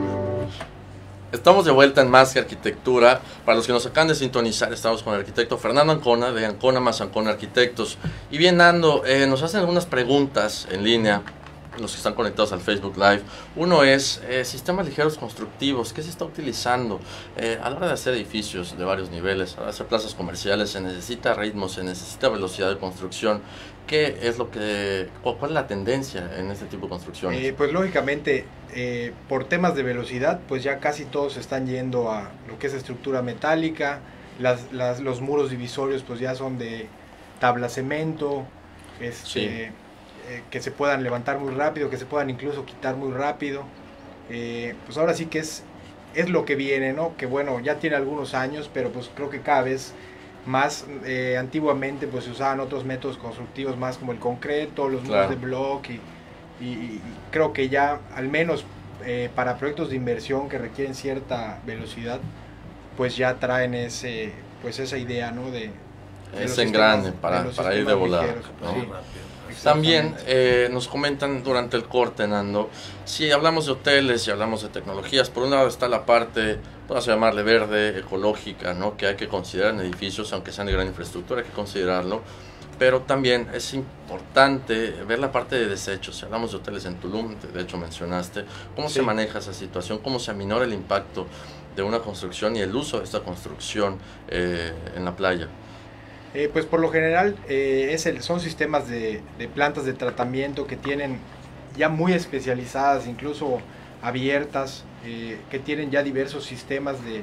Estamos de vuelta en Más que Arquitectura. Para los que nos acaban de sintonizar, estamos con el arquitecto Fernando Ancona, de Ancona más Ancona Arquitectos. Y bien, Nando, eh, nos hacen algunas preguntas en línea, los que están conectados al Facebook Live. Uno es, eh, sistemas ligeros constructivos, ¿qué se está utilizando? Eh, a la hora de hacer edificios de varios niveles, a la hora de hacer plazas comerciales, se necesita ritmo, se necesita velocidad de construcción. ¿Qué es lo que, cu- cuál es la tendencia en este tipo de construcciones? Eh, pues lógicamente, eh, por temas de velocidad, pues ya casi todos están yendo a lo que es estructura metálica, las, las- los muros divisorios pues ya son de tabla cemento, este, Sí. eh, que se puedan levantar muy rápido, que se puedan incluso quitar muy rápido. Eh, pues ahora sí que es, es lo que viene, ¿no? Que bueno, ya tiene algunos años, pero pues creo que cada vez más, eh, antiguamente pues se usaban otros métodos constructivos más como el concreto, los muros Claro. de bloque y, y- y creo que ya al menos eh, para proyectos de inversión que requieren cierta velocidad pues ya traen ese pues esa idea, ¿no? de, de los Es en grande, sistemas- para, de los para ir de sistemas volada, ligeros, ¿no? sí. También Exactamente. eh, nos comentan durante el corte, Nando, si hablamos de hoteles, si hablamos de tecnologías, por un lado está la parte, vamos a llamarle verde, ecológica, ¿no? Que hay que considerar en edificios, aunque sean de gran infraestructura, hay que considerarlo. Pero también es importante ver la parte de desechos. Si hablamos de hoteles en Tulum, de hecho mencionaste, ¿cómo Sí. se maneja esa situación? ¿Cómo se aminora el impacto de una construcción y el uso de esta construcción eh, en la playa? Eh, pues por lo general eh, es el, son sistemas de, de plantas de tratamiento que tienen ya muy especializadas, incluso abiertas, eh, que tienen ya diversos sistemas de,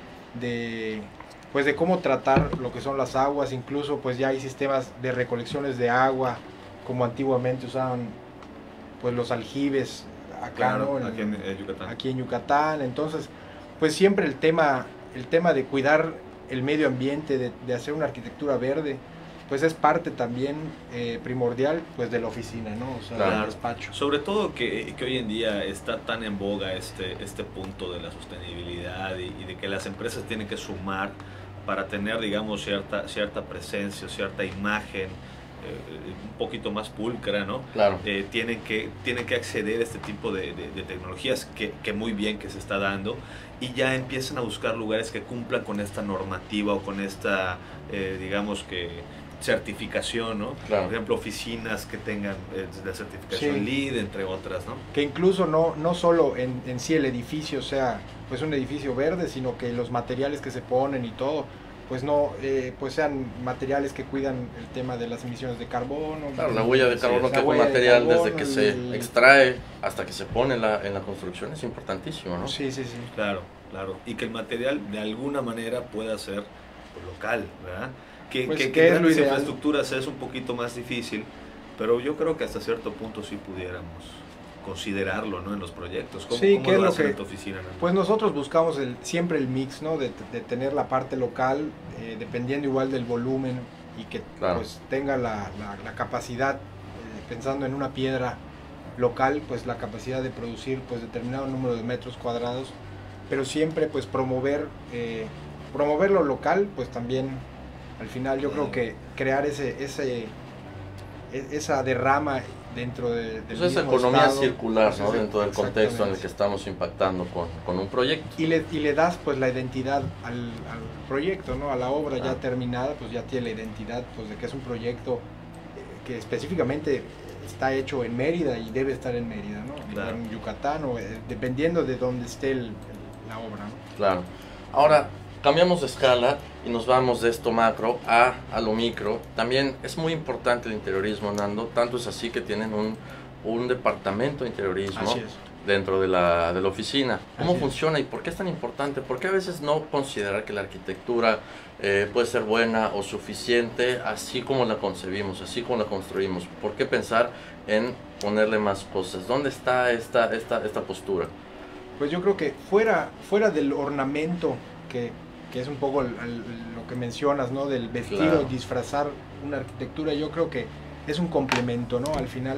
de, pues de cómo tratar lo que son las aguas, incluso pues ya hay sistemas de recolecciones de agua, como antiguamente usaban pues los aljibes acá, Claro, ¿no? aquí en eh, Yucatán. aquí en Yucatán. Entonces, pues siempre el tema, el tema de cuidar el medio ambiente, de, de hacer una arquitectura verde, pues es parte también eh, primordial pues de la oficina, ¿no? O sea, Claro. del despacho. Sobre todo que, que hoy en día está tan en boga este, este punto de la sostenibilidad y, y de que las empresas tienen que sumar para tener, digamos, cierta, cierta presencia, cierta imagen eh, un poquito más pulcra, ¿no? Claro. Eh, tienen, que, tienen que acceder a este tipo de, de, de tecnologías que, que muy bien que se está dando y ya empiezan a buscar lugares que cumplan con esta normativa o con esta, eh, digamos que, certificación, ¿no? Claro. Por ejemplo, oficinas que tengan eh, la certificación Sí. LEED, entre otras, ¿no? Que incluso no, no solo en, en sí el edificio sea pues un edificio verde, sino que los materiales que se ponen y todo, pues no, eh, pues sean materiales que cuidan el tema de las emisiones de carbono. Claro, la huella de Sí, carbono, la que es un huella de material carbono, desde que se el- extrae hasta que se pone en la, en la construcción es importantísimo, ¿no? Sí, sí, sí. Claro, claro. Y que el material de alguna manera pueda ser pues, local, ¿verdad? Que, Pues, que, ¿qué que en es lo grandes ideal? infraestructuras es un poquito más difícil pero yo creo que hasta cierto punto sí pudiéramos considerarlo, ¿no? En los proyectos. ¿Cómo, sí, cómo ¿qué es lo lo hacen que, en tu oficina, ¿no? Pues nosotros buscamos el, siempre el mix, ¿no? De, de tener la parte local, eh, dependiendo igual del volumen y que claro. pues tenga la, la, la capacidad, eh, pensando en una piedra local, pues la capacidad de producir pues determinado número de metros cuadrados, pero siempre pues promover, eh, promover lo local, pues también al final yo creo que crear ese, ese, esa derrama dentro de, del pues esa mismo economía estado, circular, pues ¿no? ese, Dentro del contexto en el que estamos impactando con, con un proyecto. Y le, y le das pues la identidad al, al proyecto, ¿no? A la obra ah. ya terminada, pues ya tiene la identidad pues de que es un proyecto eh, que específicamente está hecho en Mérida y debe estar en Mérida, ¿no? Claro. En Yucatán o eh, dependiendo de dónde esté el, el, la obra, ¿no? Claro. Ahora, cambiamos de escala y nos vamos de esto macro a, a lo micro. También es muy importante el interiorismo, Nando, tanto es así que tienen un, un departamento de interiorismo dentro de la, de la oficina. ¿Cómo así funciona es. y por qué es tan importante? Porque a veces no considerar que la arquitectura eh, puede ser buena o suficiente así como la concebimos, así como la construimos. ¿Por qué pensar en ponerle más cosas? ¿Dónde está esta, esta, esta postura? Pues yo creo que fuera, fuera del ornamento que... que es un poco el, el, lo que mencionas, ¿no? Del vestido, claro. disfrazar una arquitectura, yo creo que es un complemento, ¿no? Al final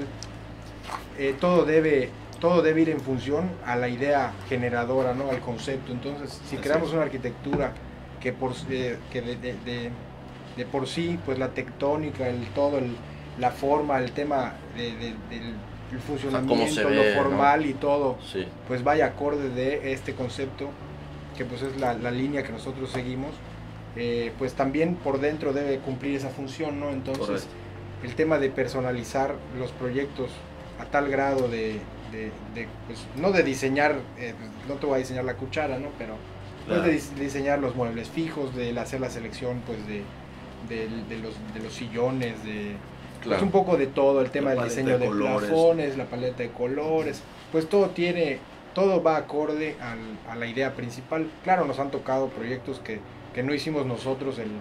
eh, todo, debe, todo debe ir en función a la idea generadora, ¿no? Al concepto. Entonces, si Así creamos es. una arquitectura que, por, eh, que de, de, de, de por sí, pues la tectónica, el todo, el, la forma, el tema de, de, del el funcionamiento, o sea, ve, lo formal, ¿no? Y todo, sí. pues vaya acorde de este concepto, que pues es la, la línea que nosotros seguimos, eh, pues también por dentro debe cumplir esa función, ¿no? Entonces, Correcto. el tema de personalizar los proyectos a tal grado de, de, de pues, no de diseñar, eh, no te voy a diseñar la cuchara, ¿no? Pero claro. pues de diseñar los muebles fijos, de hacer la selección, pues de, de, de, los, de los sillones, de claro. pues un poco de todo, el tema la del diseño de, de plafones, la paleta de colores, pues todo tiene... todo va acorde al, a la idea principal. Claro, nos han tocado proyectos que, que no hicimos nosotros, el,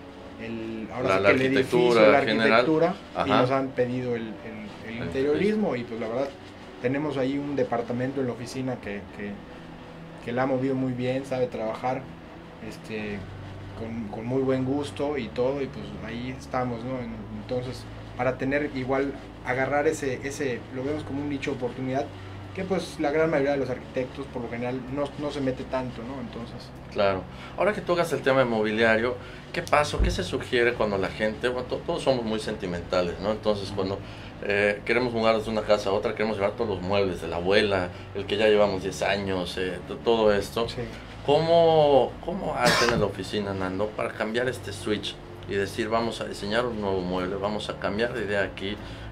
el, ahora la, sí la que el edificio, la arquitectura, y nos han pedido el, el, el interiorismo, y pues la verdad, tenemos ahí un departamento en la oficina que, que, que la ha movido muy bien, sabe trabajar, este, con, con muy buen gusto y todo, y pues ahí estamos, ¿no? Entonces, para tener igual, agarrar ese, ese, lo vemos como un nicho de oportunidad, que pues la gran mayoría de los arquitectos por lo general no, no se mete tanto, ¿no? Entonces... Claro. Ahora que tocas el tema inmobiliario, ¿qué pasa? ¿Qué se sugiere cuando la gente, bueno, to, todos somos muy sentimentales, ¿no? Entonces cuando eh, queremos mudar de una casa a otra, queremos llevar todos los muebles de la abuela, el que ya llevamos diez años, eh, todo esto. Sí. ¿Cómo, ¿Cómo hacen en la oficina, Nando, para cambiar este switch y decir, vamos a diseñar un nuevo mueble, vamos a cambiar de idea aquí,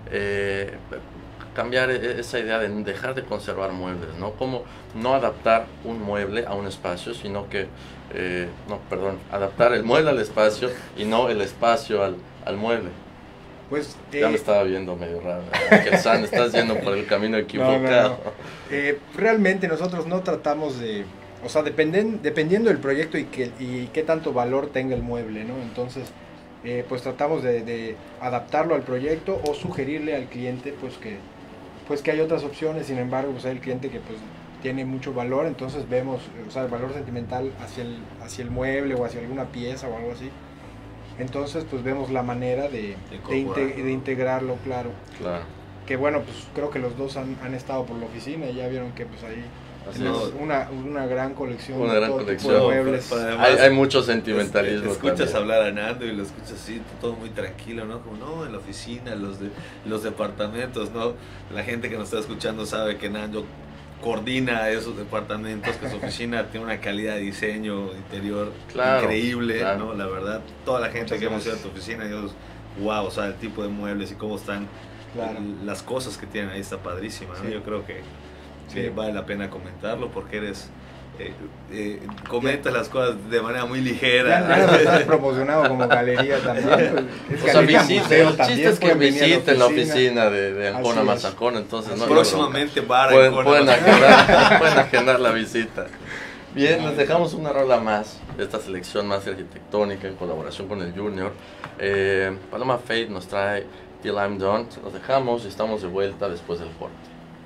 eh, cambiar esa idea de dejar de conservar muebles, ¿no? Como no adaptar un mueble a un espacio, sino que, eh, no, perdón, adaptar el mueble al espacio y no el espacio al, al mueble. Pues, ya eh, me estaba viendo medio raro, que San, estás yendo por el camino equivocado. No, no, no. Eh, realmente nosotros no tratamos de, o sea, dependen, dependiendo del proyecto y, que, y qué tanto valor tenga el mueble, ¿no? Entonces, eh, pues tratamos de, de adaptarlo al proyecto o sugerirle al cliente, pues que pues que hay otras opciones. Sin embargo, pues hay el cliente que pues tiene mucho valor, entonces vemos, o sea, el valor sentimental hacia el, hacia el mueble o hacia alguna pieza o algo así. Entonces, pues vemos la manera de, de, inte de integrarlo, claro. Claro. Que bueno, pues creo que los dos han, han estado por la oficina y ya vieron que pues ahí tenemos una, una gran colección una de gran todo colección tipo de muebles. Además, hay, hay mucho sentimentalismo. Te escuchas también. hablar a Nando y lo escuchas así, todo muy tranquilo, ¿no? Como, no, en la oficina, los, de, los departamentos, ¿no? La gente que nos está escuchando sabe que Nando coordina esos departamentos, que su oficina tiene una calidad de diseño interior claro, increíble, claro. ¿no? La verdad, toda la gente Muchas que hemos ido a tu oficina, yo, wow, o sea, el tipo de muebles y cómo están, claro. las cosas que tienen ahí está padrísima, ¿no? Sí. Yo creo que Sí. Eh, vale la pena comentarlo porque eres eh, eh, comentas las cosas de manera muy ligera. Ya, ya no estás promocionado como galería también. Es o sea, visite, el chiste es que visiten la oficina de, de Ancona Mazacón, entonces no próximamente bar pueden, pueden, agendar, pueden agendar la visita. Bien, les dejamos una rola más de esta selección más arquitectónica en colaboración con el Junior. Eh, Paloma Faith nos trae Till I'm Done. Se los dejamos y estamos de vuelta después del corte.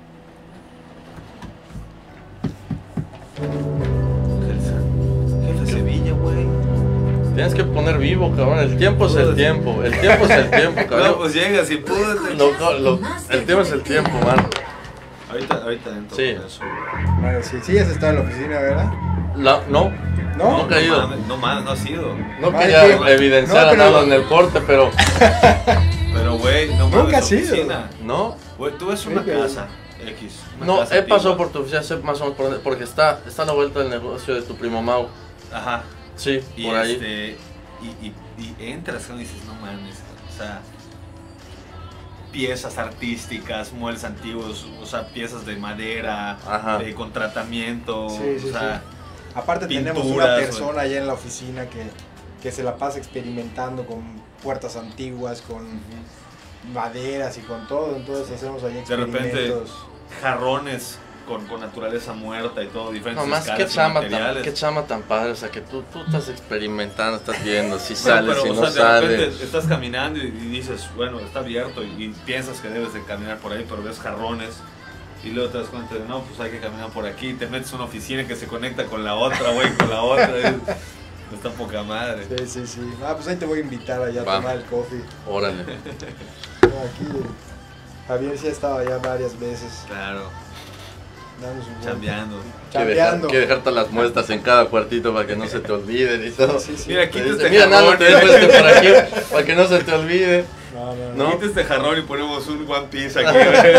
Jefe Sevilla, güey. Tienes que poner vivo, cabrón. El tiempo es el tiempo. El tiempo es el tiempo, cabrón. No, pues llegas y púdete. Lo- lo- lo- el tiempo es el tiempo, man. Ahorita, ahorita dentro Sí. con eso. Bueno, sí, sí, has estado en la oficina, ¿verdad? La- no, ¿No? nunca he No ido. mames, no mames, no has ido. No Ay, quería qué- evidenciar no, pero- nada en el corte, pero Pero, güey, no Nunca mames, has ido. oficina. no. Güey, tú ves una Sí, casa X. una No, casa he pasado antigua. por tu oficina, sé más o menos por dónde- porque está, está a la vuelta del negocio de tu primo Mau. Ajá. Sí, Y por ahí. este. Y, y, y entras y dices, no mames. O sea. Piezas artísticas, muebles antiguos, o sea, piezas de madera, Ajá. de, con tratamiento. Sí, sí, o sea, sí. Aparte tenemos una pinturas, persona allá en la oficina que, que se la pasa experimentando con puertas antiguas, con maderas y con todo, entonces hacemos ahí De repente, experimentos. jarrones con, con naturaleza muerta y todo, diferentes No, más escalas qué y chamba, tan, materiales. qué chamba tan padre, o sea, que tú, tú estás experimentando, estás viendo si Bueno, sale, pero, si o no sea, de sale. repente estás caminando y, y dices, bueno, está abierto y, y piensas que debes de caminar por ahí, pero ves jarrones y luego te das cuenta de, no, pues hay que caminar por aquí, te metes a una oficina que se conecta con la otra, güey, con la otra, y está poca madre. Sí, sí, sí. Ah, pues ahí te voy a invitar allá a Va. tomar el coffee. Órale. Aquí eh, Javier sí ha estado allá varias veces. Claro, Dando su vuelta. chambeando. Quiere dejar, Chambeando. quiere dejarte las muestras en cada cuartito para que no se te olviden y todo. Sí, sí, sí. Mira, Te quita dice, este mira, nada, jarrón, te dejo este por aquí para que no se te olvide. No, no, no. ¿No? quita este jarrón y ponemos un One Piece aquí, güey.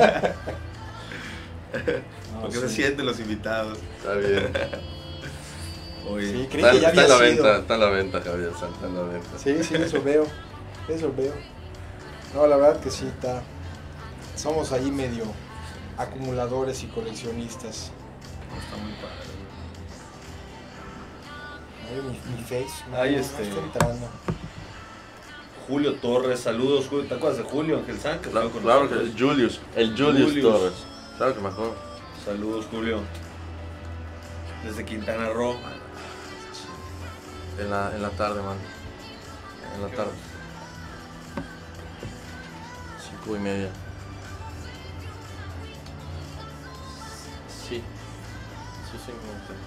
No, Porque sí. se sienten los invitados. Está bien. Oye, Sí, creí Está, que ya está en había la sido. venta, está en la venta, Javier, está en la venta. Sí, sí, eso veo. Eso veo. No, la verdad que sí, está. Somos ahí medio acumuladores y coleccionistas. está muy padre. Ahí mi, mi face. no, Ahí no este- está entrando. Julio Torres, saludos, Julio. ¿Te acuerdas de Julio Ángel San? Que Claro, fue con claro nosotros? que Julius, el Julius, Julius. Torres. Claro que me acuerdo. Saludos, Julio. Desde Quintana Roo. En la, en la tarde, man. En la tarde. Cinco y media. Sí. Sí, cinco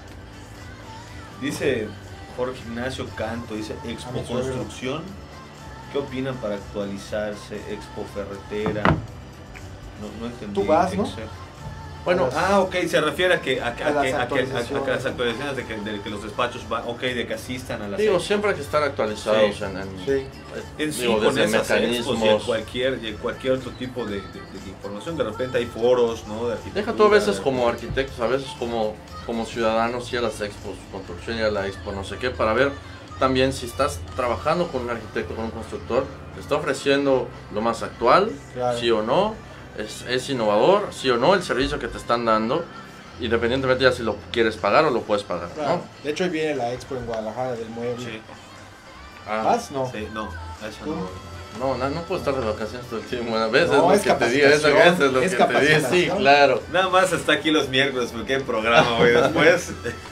y media. Dice Jorge Ignacio Canto, dice Expo A mi suegro. Construcción. ¿Qué opinan para actualizarse? Expo Ferretera. No, no entendí. Tú vas, ¿no? Exe- Bueno, Ah, ok, se refiere a que a, que- A a las que, a, que, a- a que actualizaciones. las actualizaciones de que, de que los despachos van, ok, de que asistan a las digo, expos. siempre hay que estar actualizados Sí. en, en, Sí. En sí, digo, con desde esas expos y en mecanismos. cualquier, y en cualquier otro tipo de, de- de información, de repente hay foros, ¿no? De arquitectura, Deja tú a veces de- como arquitectos, a veces como, como ciudadanos, ir a las expos, construcción y a la expo, no sé qué, para ver también si estás trabajando con un arquitecto, con un constructor, te está ofreciendo lo más actual, Claro. sí o no, es, es innovador, sí o no, el servicio que te están dando, independientemente ya si lo quieres pagar o lo puedes pagar, Claro. ¿no? De hecho, hoy viene la expo en Guadalajara del mueble. Sí, Ah, ¿Vas? No. sí, no, eso ¿Tú? no. no, no, no puedo estar de vacaciones todo el tiempo, a veces No, es es lo que te diga, es lo que capacitación, es lo es que te diga, sí, capacitación. claro. Nada más está aquí los miércoles porque hay programa, güey. Después,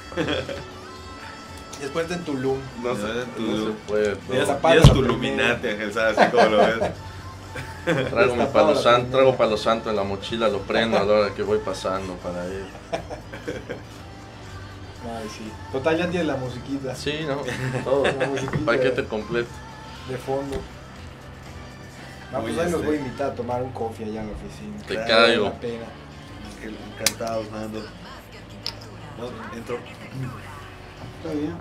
Después de en Tulum. No se, No, no se puede. ya no. es, Tapando ya es la tu primera. luminate, Ángel, ¿sabes? Así como lo ves. Traigo mi Destapado palo la santo, primera. traigo palo santo en la mochila, lo prendo a la hora que voy pasando para ir. Ay, sí. Total, ya tienes la musiquita. Sí, ¿no? Todo. La musiquita Paquete completo. de fondo. Ah, pues Oye, ahí los este- voy a invitar a tomar un coffee allá en la oficina. Te Claro, caigo. Vale la pena. Encantados, Nando. No, entro. Está bien.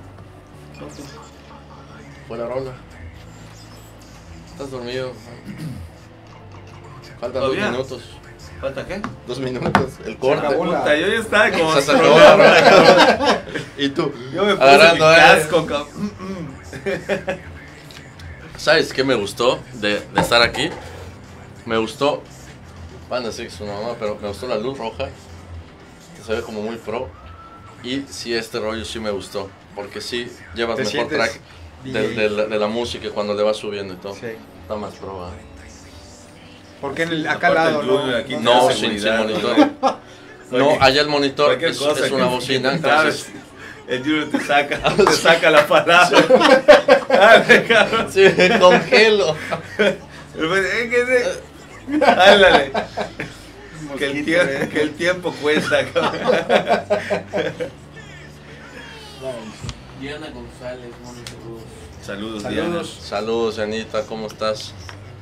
Fue la rola. ¿Estás dormido? Faltan dos ¿Todavía? minutos. ¿Falta qué? Dos minutos. El corte. acabó la- Puta, yo ya estaba como. Se acabó la rola, cabrón. Y tú, Yo me puse agarrando mi aire. casco, cabrón. ¿Sabes qué me gustó de, de estar aquí? Me gustó, van a decir que es una mamá, pero me gustó la luz roja, que se ve como muy pro. Y sí, este rollo sí me gustó, porque sí llevas ¿Te mejor sientes track de, D J? de la, de la música cuando le vas subiendo y todo. Sí. Está más pro, ¿eh? Porque en el, acá al Aparte lado el no, Junior aquí no, No, tiene sin, sin seguridad, monitor. No, allá el monitor Cualquier es, cosa es una que- bocina, que entonces... sabes, el Junior te saca, te saca la palabra. Dale, cabrón. Sí, me congelo. Ándale. Que el, tie que el tiempo cuesta. Diana González, Moni, saludos. Saludos, Saludos, Diana. Saludos, Anita, ¿cómo estás?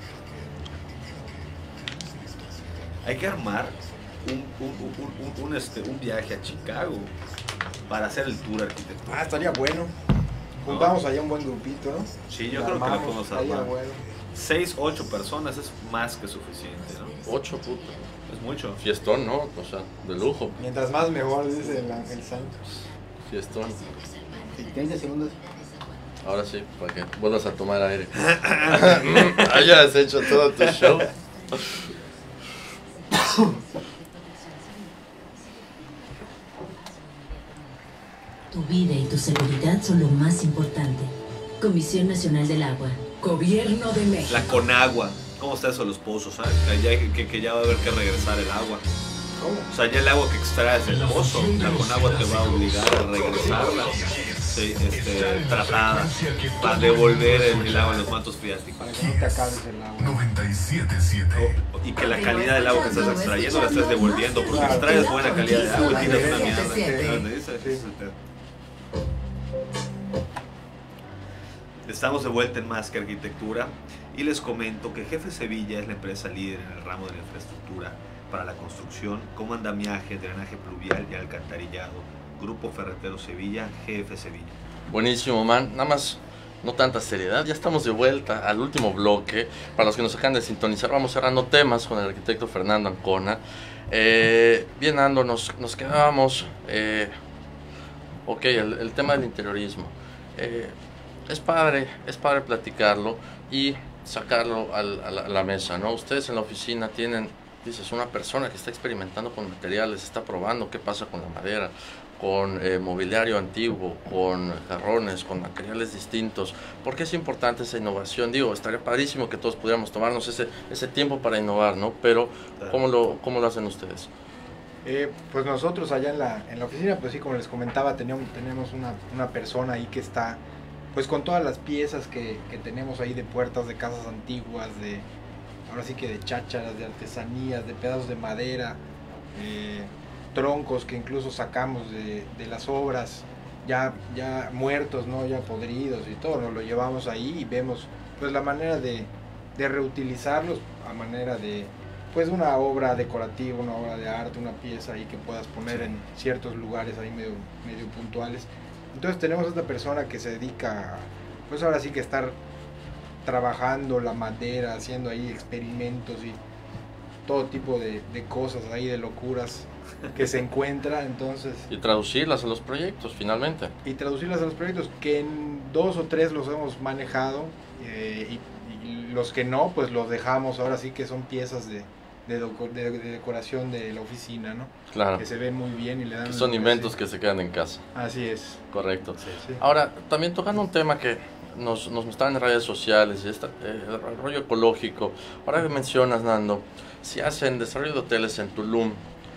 Hay que armar un, un, un, un, un, este, un viaje a Chicago para hacer el tour arquitectónico. Ah, estaría bueno. Juntamos allá un buen grupito, ¿no? Sí, yo creo que lo podemos armar. Bueno. Seis, ocho personas es más que suficiente, ¿no? Ocho, puto. Es mucho. Fiestón, ¿no? O sea, de lujo. Mientras más mejor, dice el Ángel Santos. Fiestón. treinta segundos. Ahora sí, para que vuelvas a tomar aire. Hayas hecho todo tu show. Tu vida y tu seguridad son lo más importante. Comisión Nacional del Agua. Gobierno de México. La Conagua. ¿Cómo está eso de los pozos? ¿Sabes? Que, ya, que, que ya va a haber que regresar el agua. ¿Cómo? O sea, ya el agua que extraes del pozo, la Conagua te va a obligar a regresarla. Sí, este, tratada. Para devolver el, el agua en los mantos freáticos. Para que no te acabes el agua. noventa y siete punto siete. Y que la calidad del agua que estás extrayendo la estás devolviendo. Porque extraes buena calidad de agua y tienes una mierda. ¿Dónde dice? Estamos de vuelta en Más que Arquitectura y les comento que Jefe Sevilla es la empresa líder en el ramo de la infraestructura para la construcción, como andamiaje, drenaje pluvial y alcantarillado. Grupo Ferretero Sevilla, G F Sevilla. Buenísimo, man. Nada más, no tanta seriedad. Ya estamos de vuelta al último bloque. Para los que nos acaban de sintonizar, vamos cerrando temas con el arquitecto Fernando Ancona. Eh, bien, Ando, nos, nos quedábamos... Eh, ok, el, el tema del interiorismo. Eh, es padre, es padre platicarlo y sacarlo al, a, la, a la mesa, ¿no? Ustedes en la oficina tienen, dices, una persona que está experimentando con materiales, está probando qué pasa con la madera, con eh, mobiliario antiguo, con jarrones, con materiales distintos. ¿Por qué es importante esa innovación? Digo, estaría padrísimo que todos pudiéramos tomarnos ese, ese tiempo para innovar, ¿no? Pero, ¿cómo lo, cómo lo hacen ustedes? Eh, pues nosotros allá en la, en la oficina, pues sí, como les comentaba, teníamos, tenemos una, una persona ahí que está, pues con todas las piezas que, que tenemos ahí de puertas de casas antiguas, de, ahora sí que de chácharas, de artesanías, de pedazos de madera, eh, troncos que incluso sacamos de, de las obras, ya, ya muertos, ¿no? Ya podridos y todo, nos lo llevamos ahí y vemos pues la manera de, de reutilizarlos a manera de pues una obra decorativa, una obra de arte, una pieza ahí que puedas poner en ciertos lugares ahí medio, medio puntuales. Entonces tenemos a esta persona que se dedica, pues ahora sí que estar trabajando la madera, haciendo ahí experimentos y todo tipo de, de cosas ahí, de locuras que se encuentra, entonces... Y traducirlas a los proyectos, finalmente. Y traducirlas a los proyectos, que en dos o tres los hemos manejado, eh, y, y los que no, pues los dejamos, ahora sí que son piezas de... De, de, de decoración de la oficina, ¿no? Claro. Que se ven muy bien y le dan... Que son inventos que se quedan en casa. Así es. Correcto. Sí, sí. Ahora, también tocando un tema que nos, nos mostraban en redes sociales, esta, eh, el rollo ecológico. Ahora que mencionas, Nando, si hacen desarrollo de hoteles en Tulum,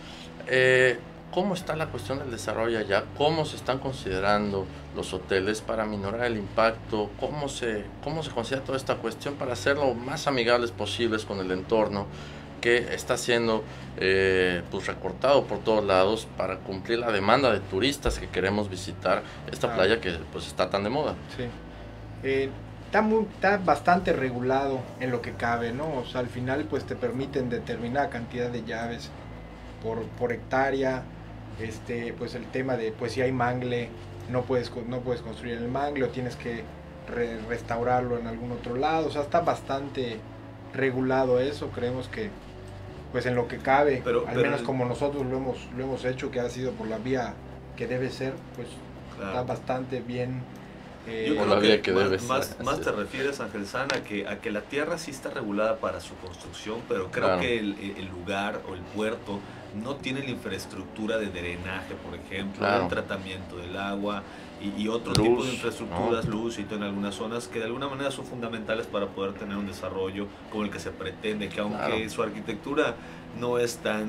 eh, ¿cómo está la cuestión del desarrollo allá? ¿Cómo se están considerando los hoteles para minorar el impacto? ¿Cómo se, cómo se considera toda esta cuestión para hacerlo más amigables posibles con el entorno, que está siendo eh, pues recortado por todos lados para cumplir la demanda de turistas que queremos visitar esta ah. playa que pues está tan de moda? Sí. Eh, está, muy, está bastante regulado en lo que cabe, ¿no? O sea, al final pues te permiten determinada cantidad de llaves por, por hectárea. Este, pues el tema de, pues si hay mangle, no puedes, no puedes construir el mangle o tienes que re, restaurarlo en algún otro lado. O sea, está bastante regulado eso. Creemos que pues en lo que cabe, pero, al pero menos el... como nosotros lo hemos, lo hemos hecho, que ha sido por la vía que debe ser, pues claro, está bastante bien. Eh, Yo creo que, que más, más, más te refieres, Ángel San, a que, a que la tierra sí está regulada para su construcción, pero creo claro. que el, el lugar o el puerto no tiene la infraestructura de drenaje, por ejemplo, claro, el tratamiento del agua y, y otro luz, tipo de infraestructuras, ¿no? Luz y todo en algunas zonas que de alguna manera son fundamentales para poder tener un desarrollo como el que se pretende, que aunque claro, su arquitectura no es tan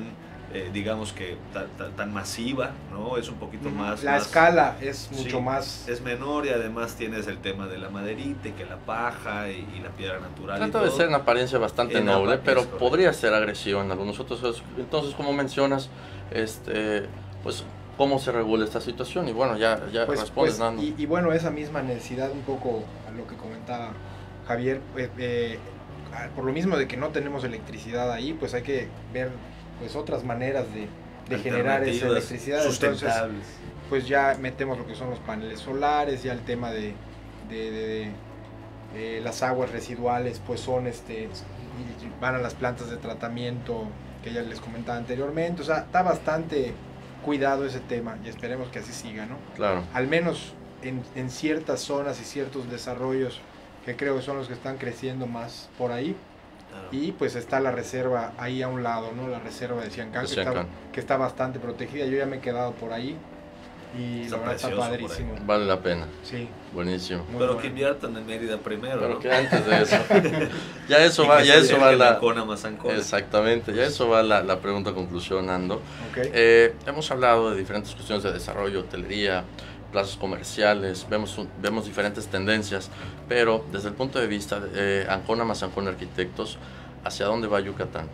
eh, digamos que tan, tan, tan masiva, ¿no? Es un poquito más... La más, escala es mucho sí, más... es menor y además tienes el tema de la maderita y que la paja y, y la piedra natural. Trata y de todo. ser en apariencia bastante En noble, apa- pero es correcto. podría ser agresivo en algunos otros. Entonces, como mencionas, este, pues, ¿cómo se regula esta situación? Y bueno, ya, ya Pues, respondes, pues, Nando. y, y bueno, esa misma necesidad, un poco a lo que comentaba Javier, eh, eh, por lo mismo de que no tenemos electricidad ahí, pues hay que ver pues otras maneras de, de generar esa Alternativas electricidad. Entonces, sustentables. pues ya metemos lo que son los paneles solares, ya el tema de, de, de- de, eh, las aguas residuales, pues son este, y van a las plantas de tratamiento que ya les comentaba anteriormente. O sea, está bastante cuidado ese tema y esperemos que así siga, ¿no? Claro. Al menos en, en ciertas zonas y ciertos desarrollos que creo que son los que están creciendo más por ahí. Claro. Y pues está la reserva ahí a un lado, ¿no? La reserva de Siancán, De que, está, Siancán. que está bastante protegida. Yo ya me he quedado por ahí y Está la verdad está precioso por padrísimo. Vale la pena. Sí, Buenísimo. muy Pero bueno. que inviertan en Mérida primero, Pero ¿no? que antes de eso. ya eso Y va, que ya se eso va acerquen a la. Ancona más Ancona. Exactamente, ya eso va la, la pregunta conclusión, Nando. Ok. Eh, hemos hablado de diferentes cuestiones de desarrollo, hotelería, plazas comerciales, vemos, un- vemos diferentes tendencias, pero desde el punto de vista de eh, Ancona más Ancona Arquitectos, ¿hacia dónde va Yucatán?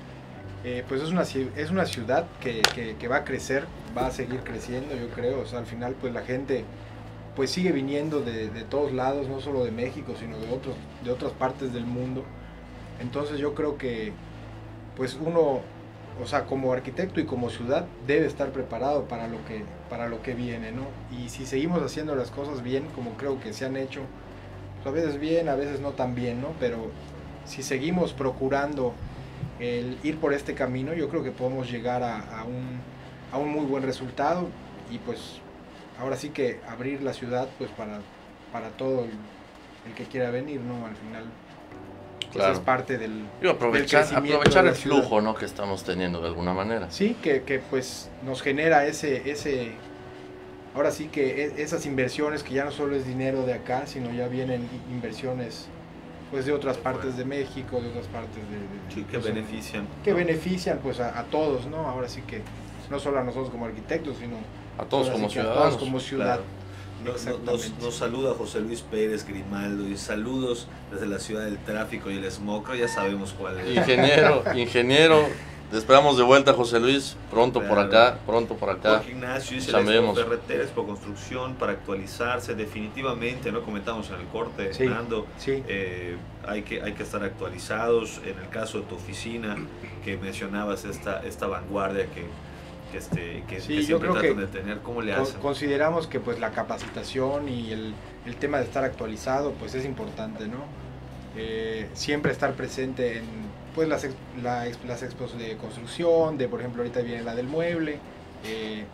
Eh, pues es una, ci- es una ciudad que, que, que va a crecer, va a seguir creciendo, yo creo. O sea, al final pues la gente pues sigue viniendo de, de todos lados, no solo de México, sino de, otros, de otras partes del mundo. Entonces yo creo que pues uno, o sea, como arquitecto y como ciudad debe estar preparado para lo que, para lo que viene, ¿no? Y si seguimos haciendo las cosas bien, como creo que se han hecho, pues, a veces bien, a veces no tan bien, ¿no? Pero si seguimos procurando el ir por este camino, yo creo que podemos llegar a, a un, a un muy buen resultado y pues ahora sí que abrir la ciudad pues para, para todo el, el que quiera venir, ¿no? Al final pues, Claro. es parte del, Digo, aprovechar, del crecimiento aprovechar de el la ciudad. flujo, ¿no?, que estamos teniendo de alguna manera. Sí, que, que pues nos genera ese, ese, ahora sí que e- esas inversiones que ya no solo es dinero de acá, sino ya vienen i- inversiones pues de otras partes de México, de otras partes de... de- Sí, que pues, benefician. que benefician pues a, a todos, ¿no? Ahora sí que no solo a nosotros como arquitectos, sino A todos ahora como sí que a ciudadanos. todos como ciudad. Claro. Nos, nos, Exactamente. nos saluda José Luis Pérez Grimaldo y saludos desde la ciudad del tráfico y el smog, creo ya sabemos cuál es. Ingeniero, ingeniero, te esperamos de vuelta, José Luis, pronto por Claro. acá, pronto por acá. Jorge Ignacio dice la Chambeemos. Expo Ferretera, Expo Construcción para actualizarse definitivamente, ¿no? Comentamos en el corte, Sí. Nando, Sí, eh, hay, que, hay que estar actualizados. En el caso de tu oficina, que mencionabas esta, esta vanguardia que, que, este, que, Sí, que yo siempre creo tratan que de tener, ¿cómo le con- hacen? consideramos que pues la capacitación y el, el tema de estar actualizado pues es importante, ¿no? Eh, siempre estar presente en pues las, ex- la ex- las expos de construcción, de por ejemplo ahorita viene la del mueble, eh,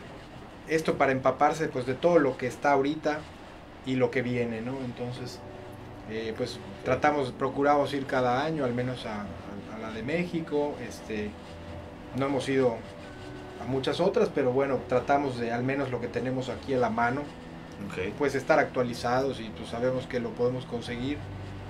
esto para empaparse pues de todo lo que está ahorita y lo que viene, ¿no? Entonces eh, pues tratamos, procuramos ir cada año al menos a, a- a la de México, este, no hemos ido a muchas otras, pero bueno, tratamos de al menos lo que tenemos aquí a la mano, Ok. pues estar actualizados y pues sabemos que lo podemos conseguir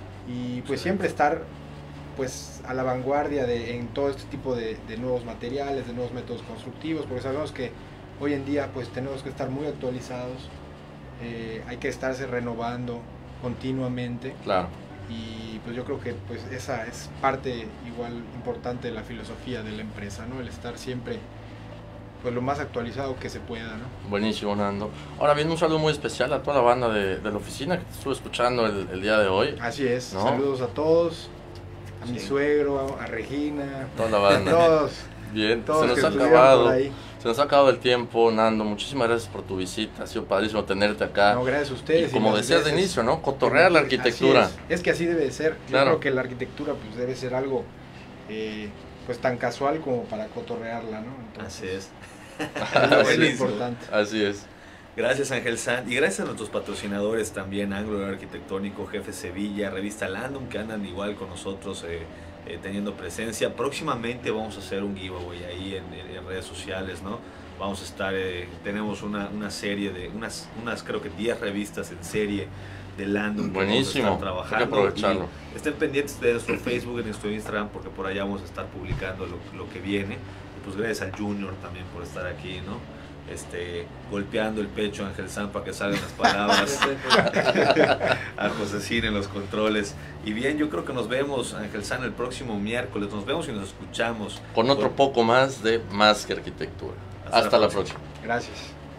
y pues siempre estar pues a la vanguardia de, en todo este tipo de, de nuevos materiales, de nuevos métodos constructivos, porque sabemos que hoy en día pues tenemos que estar muy actualizados, eh, hay que estarse renovando continuamente Claro. y pues yo creo que pues esa es parte igual importante de la filosofía de la empresa, ¿no? El estar siempre pues lo más actualizado que se pueda, ¿no? Buenísimo, Nando. Ahora bien, un saludo muy especial a toda la banda de, de la oficina que te estuve escuchando el, el día de hoy. Así es, ¿No? saludos a todos, a mi Sí. suegro, a Regina, Toda la a banda. todos, Bien, todos se nos que ha estuvieron por acabado. ahí. Se nos ha acabado el tiempo, Nando. Muchísimas gracias por tu visita. Ha sido padrísimo tenerte acá. No, gracias a ustedes. y como las decías de veces- inicio, ¿no? Cotorrear la Así arquitectura. Es. Es que así debe de ser. Claro. Yo creo que la arquitectura pues debe ser algo eh, pues tan casual como para cotorrearla, ¿no? Así Entonces, es. es lo Buenísimo. importante. Así es. Gracias Ángel San y gracias a nuestros patrocinadores también, Ángulo Arquitectónico, Jefe Sevilla, Revista Landum, que andan igual con nosotros eh, eh, teniendo presencia. Próximamente vamos a hacer un giveaway ahí en, en- en redes sociales, ¿no? Vamos a estar, eh, tenemos una, una serie de, unas, unas creo que diez revistas en serie de Landum. que Buenísimo, vamos a estar hay que trabajando aprovecharlo. y estén pendientes de nuestro Facebook y nuestro Instagram porque por allá vamos a estar publicando lo, lo que viene. Y pues gracias al Junior también por estar aquí, ¿no? Este, golpeando el pecho a Ángel San para que salgan las palabras. A Josecín en los controles. Y bien, yo creo que nos vemos, Ángel San, el próximo miércoles. Nos vemos y nos escuchamos. Con otro por... poco más de Más que Arquitectura. Hasta, Hasta la, próxima. próxima. Gracias.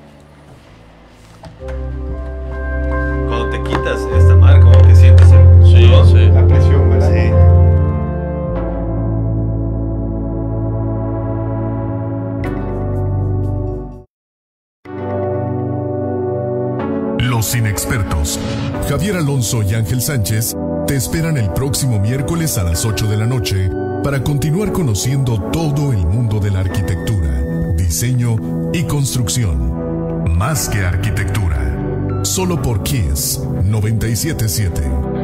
Cuando te quitas esta marca, como que sientes el... Sí, ¿no? Sí. La presión, ¿verdad? Sí. Los inexpertos, Javier Alonso y Ángel Sánchez, te esperan el próximo miércoles a las ocho de la noche para continuar conociendo todo el mundo de la arquitectura, diseño y construcción. Más que Arquitectura. Solo por Kiss noventa y siete punto siete.